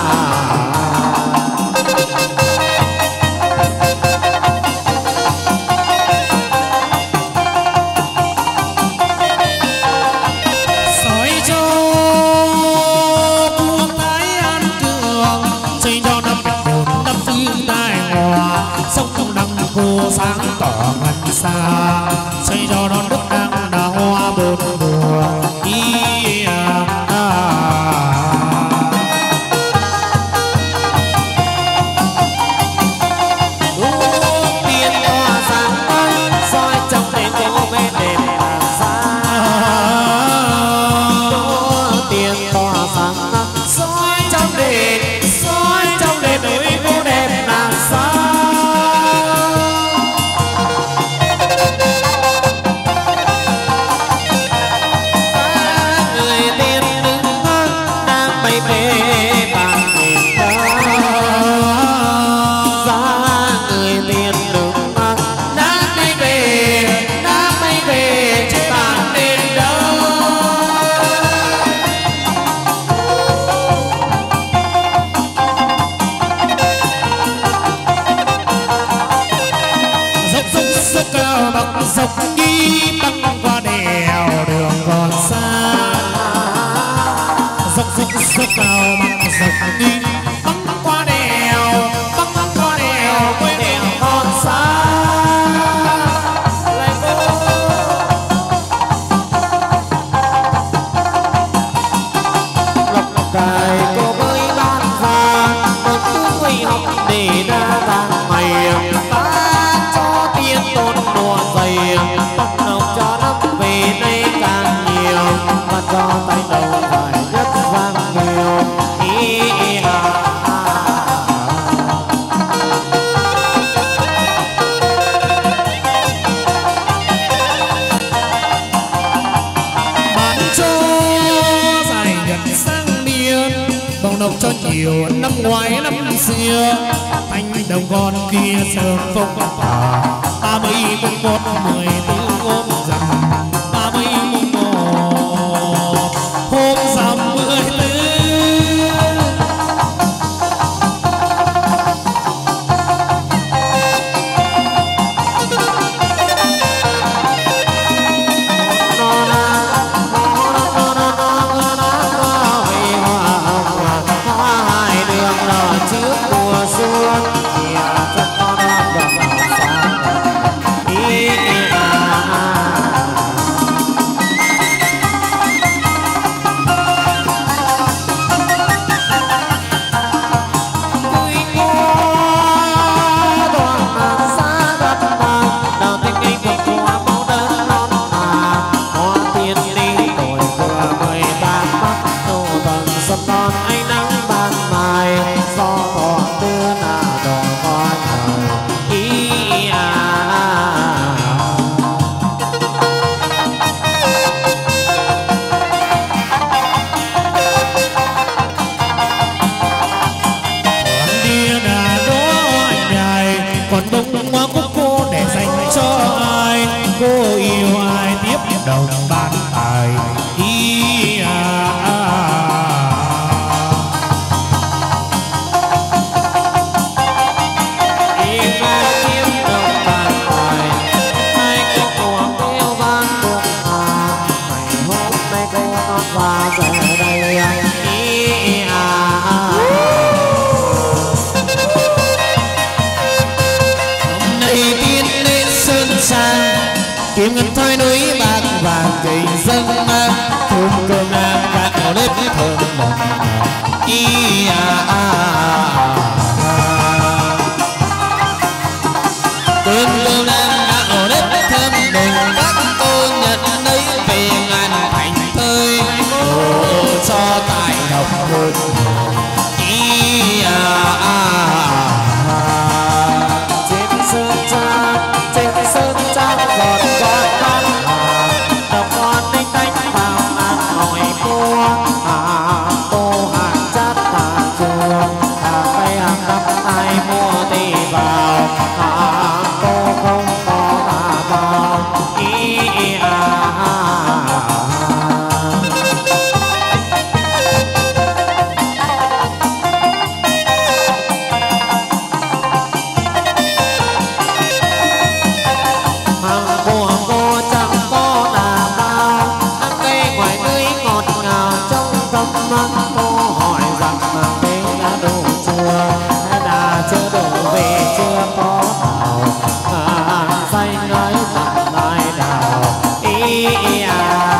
Soi cho cuồng thái an cường xây cho năm một năm phương đại hòa sông trong đằng cô sáng tỏ ngân xa xây cho non nước đang đào hoa bốn mùa ý à, à. Tiên hoa sáng ơi soi trong đêm cô bên đêm làm sao tiên hoa sáng soi trong đêm soi trong đêm đôi cô đẹp làm sao dọc đi băng qua đèo đường còn xa dọc dọc dọc cao băng dọc đi băng qua đèo băng băng qua đèo quê đèo còn xa lại cô cho nhiều năm ngoái năm xưa thanh đồng con kia sớm phong tỏa ba mươi mùng một mười tư ôm rằm ba mươi mùng một hôm rằm mười tư kiếm ngân thôi núi bạc vàng cây dân thơm cơm nam các màu nếp thơm mộng y à cơm cơm nam các màu nếp thơm mộng các cô nhận lấy về ngàn thành thơi cho tài độc hơn y à trên sơn trang trên sơn trang giọt giọt con à đọc con đánh đánh vào ăn hỏi cô à cô hàng chát tà trường à cây hàng năm ai mua thì vào à cô không có mà vào ý à cô hỏi rằng thế đã đủ chưa đã chưa đủ về chưa có nào à, xanh nói rằng ai đào ý à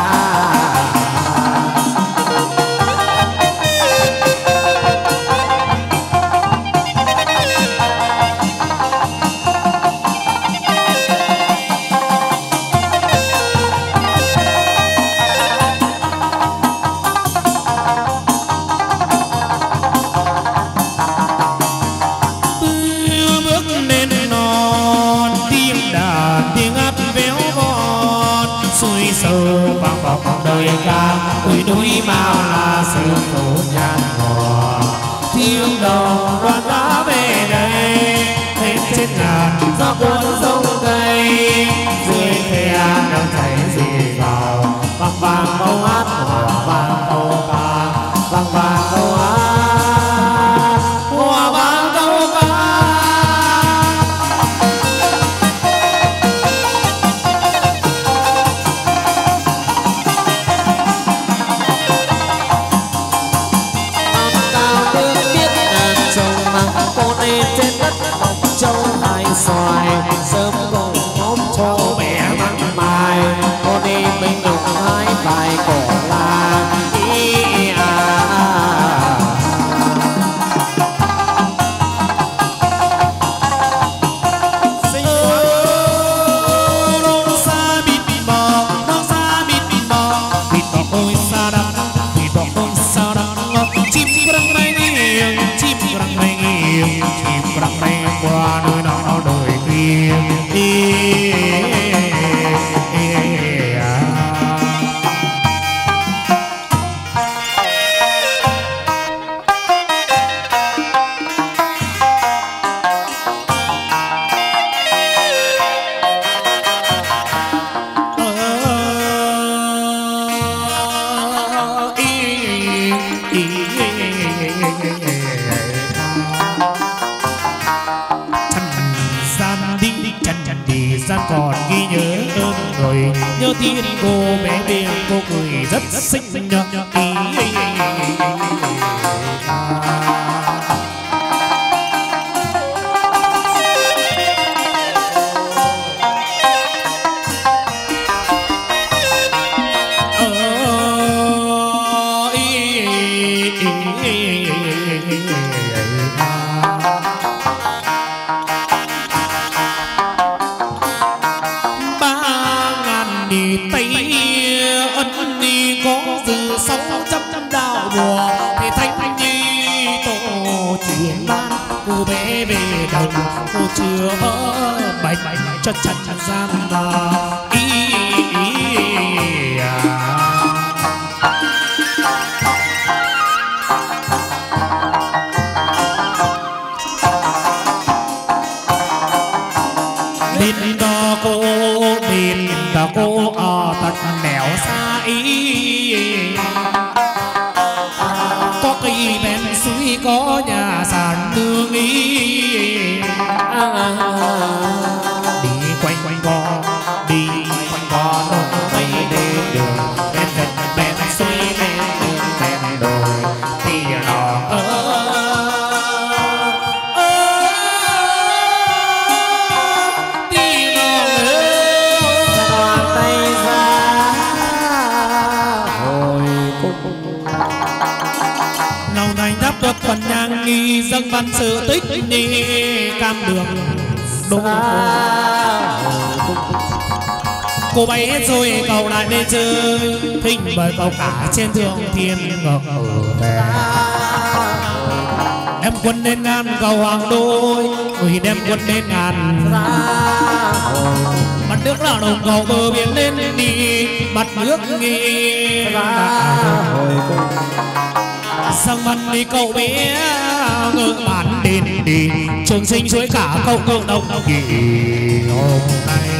đời ca ui núi bao là sự thổ nhan hò thiên đầu đoàn đã về đây thêm trên ngàn gió cuốn sông cây dưới khe đang chảy gì vào vang vang câu hát hòa vang câu ca vang vang câu hát hòa vang câu ca. Trên đất mọc châu hai xoài sớm cùng ốm châu mẹ măng mai cô đi mình đục hai bài cổ la ý à sinh nông xa bịt bò nông xa bịt bò bịt bò ôi xa đắng bịt bò ôi xa đắng chim răng bay nghiêng chim răng bay nghiêng răng bay qua nơi nào đời kia đi chân thì gian còn ghi nhớ ơn người nhớ thiên cô bé bên cô cười rất xinh nhớ ý. Cô chưa bạch cho chân gian mà ý, ý, ý à. Đến đó cô đến đó cô ở tận nẻo xa ý, có cây bên suối có nhà sàn nương ý. Đi quanh quanh co đi quanh co nông mây lên đường bên bên bên suối bên bên bên đồi thì nó ơ thì nó đoàn tay ra hồi cung lòng thành đáp đất phần nhang nghi dâng văn sự tích đi cam đường đô. Cô bay hết rồi cậu lại bên chơi thinh bởi cậu cả trên thượng thiên ngọc về đem quân đến ngàn cầu hoàng đôi người đem quân đến ngàn mặt nước là đồng cầu bờ biển lên đi mặt nước nghi sang văn đi cậu bé ngự bản đến đi trường sinh suối cả cậu cậu đông kỳ hôm nay.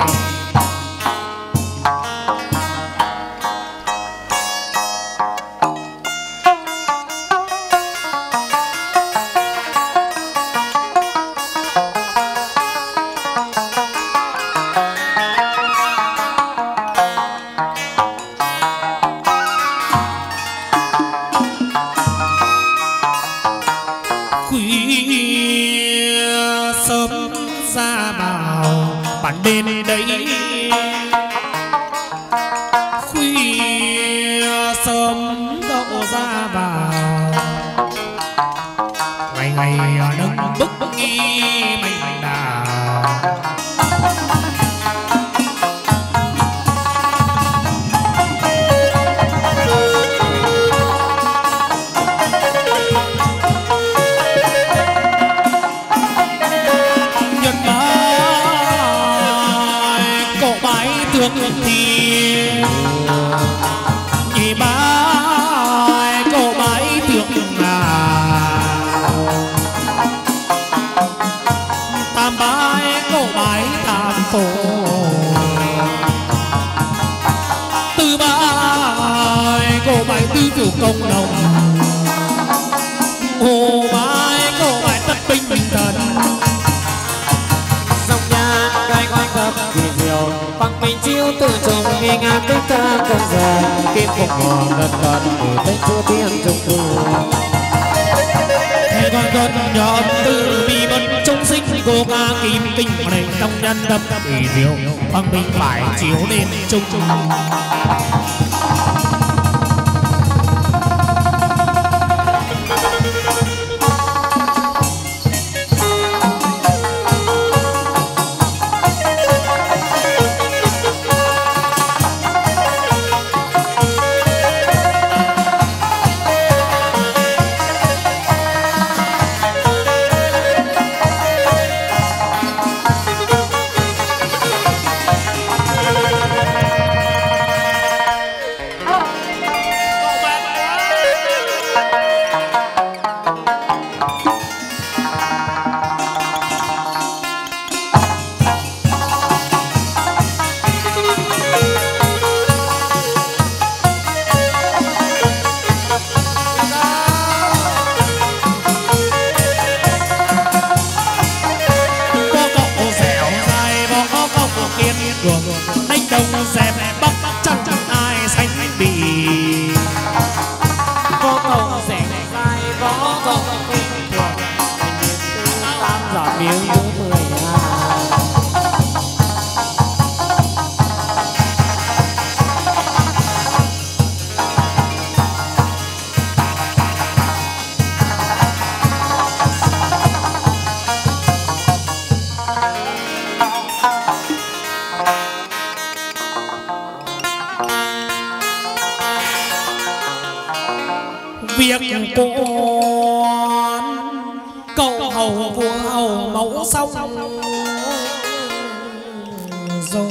Bên đấy khuya sớm cậu ra vào ngày ngày đứng bức nghi mình đào thì nhị bái cô bái thượng là tam bái cô bái tam phổ tư bái cô bái tứ chủ công đồng hồ bái cô bái tất binh thần dòng nhà gai quanh thập kỳ diệu bằng mình chiếu từ trùng nghi ngàn tích ta công giờ kim phục mò gần gần để tên chúa tiên trùng phù thế con con nhỏ từ bi bất trung sinh cô ca kim tinh này trong nhân tâm kỳ diệu bằng mình phải chiếu lên trung trung con cầu hầu vua hầu mẫu xong rồi.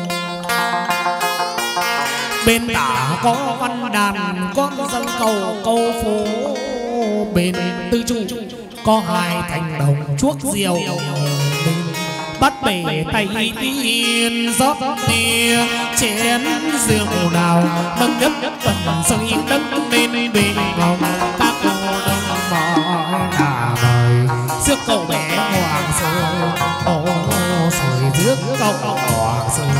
Bên tả có văn đàn con dân cầu câu phố, bên tư trụ có hai thành đồng chuốc rượu, bắt bể tay tiên rót tia chén rượu nào nâng nhấp phần sơi đất lên bề ngòng. Các cô đông mỏi đà mời rước cậu bé hoàng sơn, ô rồi rước cậu hoàng sơn.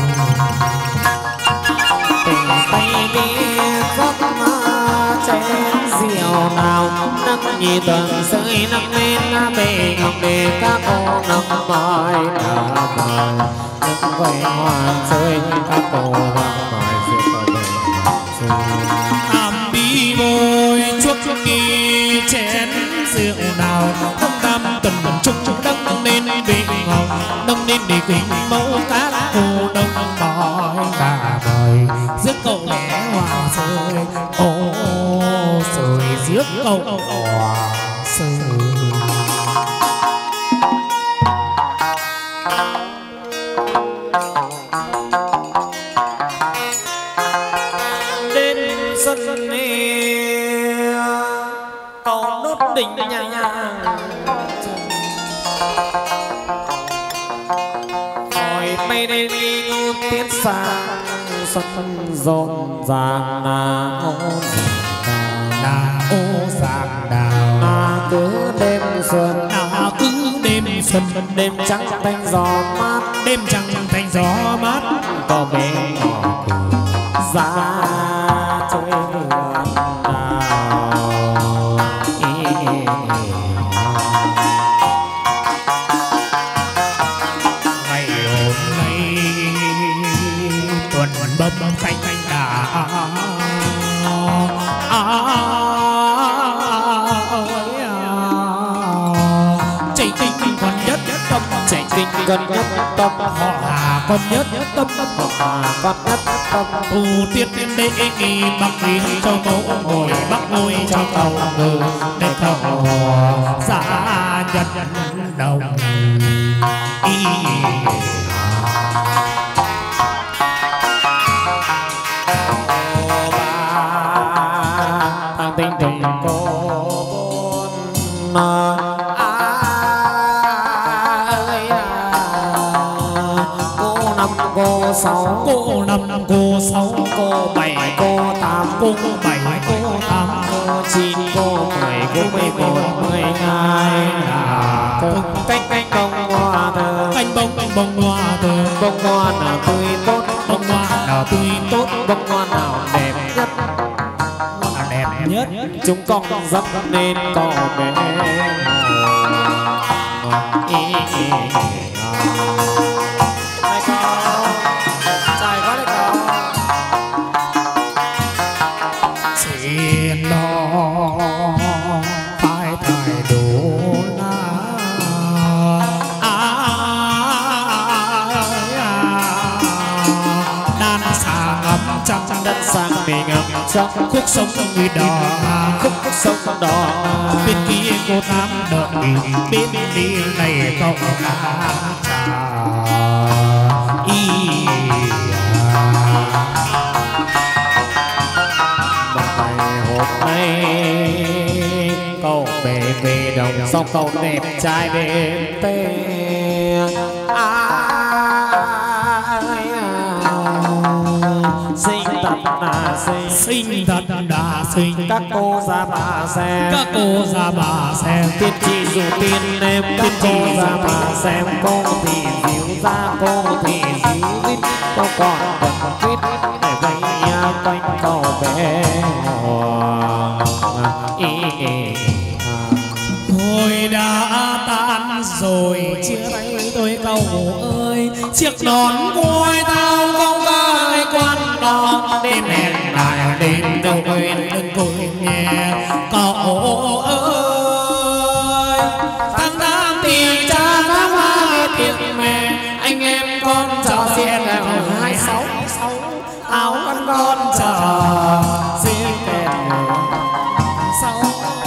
Tay tiên rót chén rượu nào nâng nhị tuần sơi nâng lên bề ngọc để các cô nâng mỏi đà mời nâng quay hoàng rơi các cô nâng mỏi rượu cậu bé hoàng sơn. Am đi bôi chuốc kỳ chén rượu nào không tam tuần chung nâng lên bề ngọc, nâng lên để kính mẫu các cô đông mỏi đà mời rước cậu bé hoàng rơi, ô rồi rước cậu hoàng rơi. Đến sân nê cầu nốt đỉnh nhà hỏi bay đây đi ngô tiết xa sân rộn ràng là ô Là ô giang đào à cứ đêm xuân nào cứ đêm xuân, đêm trắng thanh gió mát đêm trăng thanh gió mát có bé nhỏ ra chơi vườn đào. ngày hôm nay tuần bấm canh đà chạy kinh còn nhất tâm, chạy kinh gần nhất tâm họ hà con nhất tâm, họ hà con nhất tâm tu tiết đế kỳ bắc đi cho mẫu ngồi bắc ngồi cho cầu ngừ để cầu giá nhân đồng y. thằng tình tình cô bốn ơi cô năm cô sáu Cô năm cô sáu cô bảy cô tám cô bảy cô tám cô chín cô mười cô mười một mười hai canh canh bông hoa thơ canh bông bông hoa thơ, bông hoa nào tươi tốt bông hoa nào tươi tốt, bông hoa nào đẹp nhất hoa đẹp nhất chúng con dắt nên có bé ý ý đây có trai có đây có xin lo phải thay đủ na đàn sang ngập trăng đất sang mình ngập trong khúc sông người đò, khúc khúc sông đỏ bên kia cô tám đợi bên đi này cậu đã chào y. ngày hôm nay cậu bé về đồng sông cậu đẹp trai bên tê sinh thật là sinh Sinh thật đã sinh các cô ra bà xem các cô ra bà xem tiên tri dù tiên em các cô ra bà xem cô thì díu ra cô thì díu dít cô còn cần quýt để vây quanh cậu bé hoàng ý ý hồi đã tan rồi chia tay tôi cậu ơi chiếc nón quay tao không ai quan đón đêm hẹn lại đêm đâu quên đừng quên nghe cậu ơi. Tháng tám thì cha tháng hai tiệc mẹ anh em con trò xiên là hai sáu áo con con trò xiên kèm sáu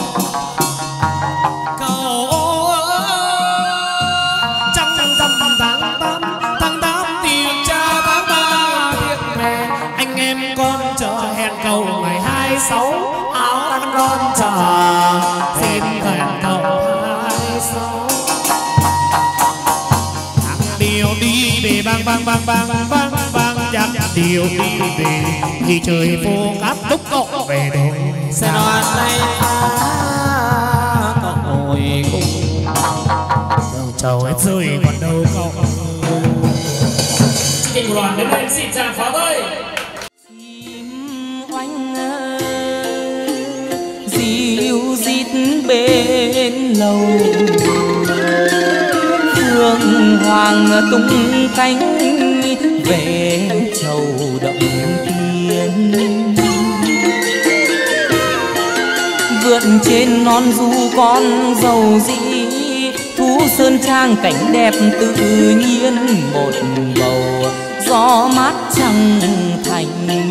sáu áo ăn non trà xin thẹn thầu hai sáu điều đi về bang bang bang bang bang bang chắc điều đi về thì trời phố cát túc cộ về đôi sẽ đoàn tay ta cậu ngồi cùng đầu trầu hết rơi còn đâu cậu Kinh của đoàn đến đây xin chào pháo ơi. Chim oanh dịu rít bên lầu Phương hoàng tung cánh về chầu động thiên vượt trên non du con dầu dĩ thú sơn trang cảnh đẹp tự nhiên một bầu gió mát trăng thành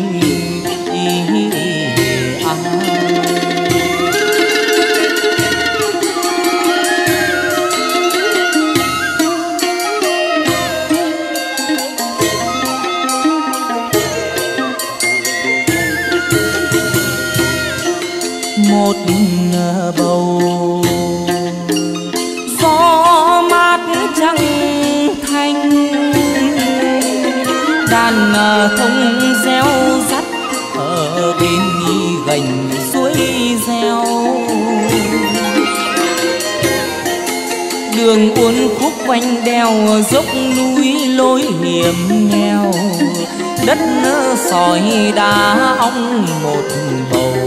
một bầu gió mát trăng thanh đàn thông reo rắt ở bên gành suối reo đường uốn khúc quanh đèo dốc núi lối hiểm nghèo đất sỏi đá ong một bầu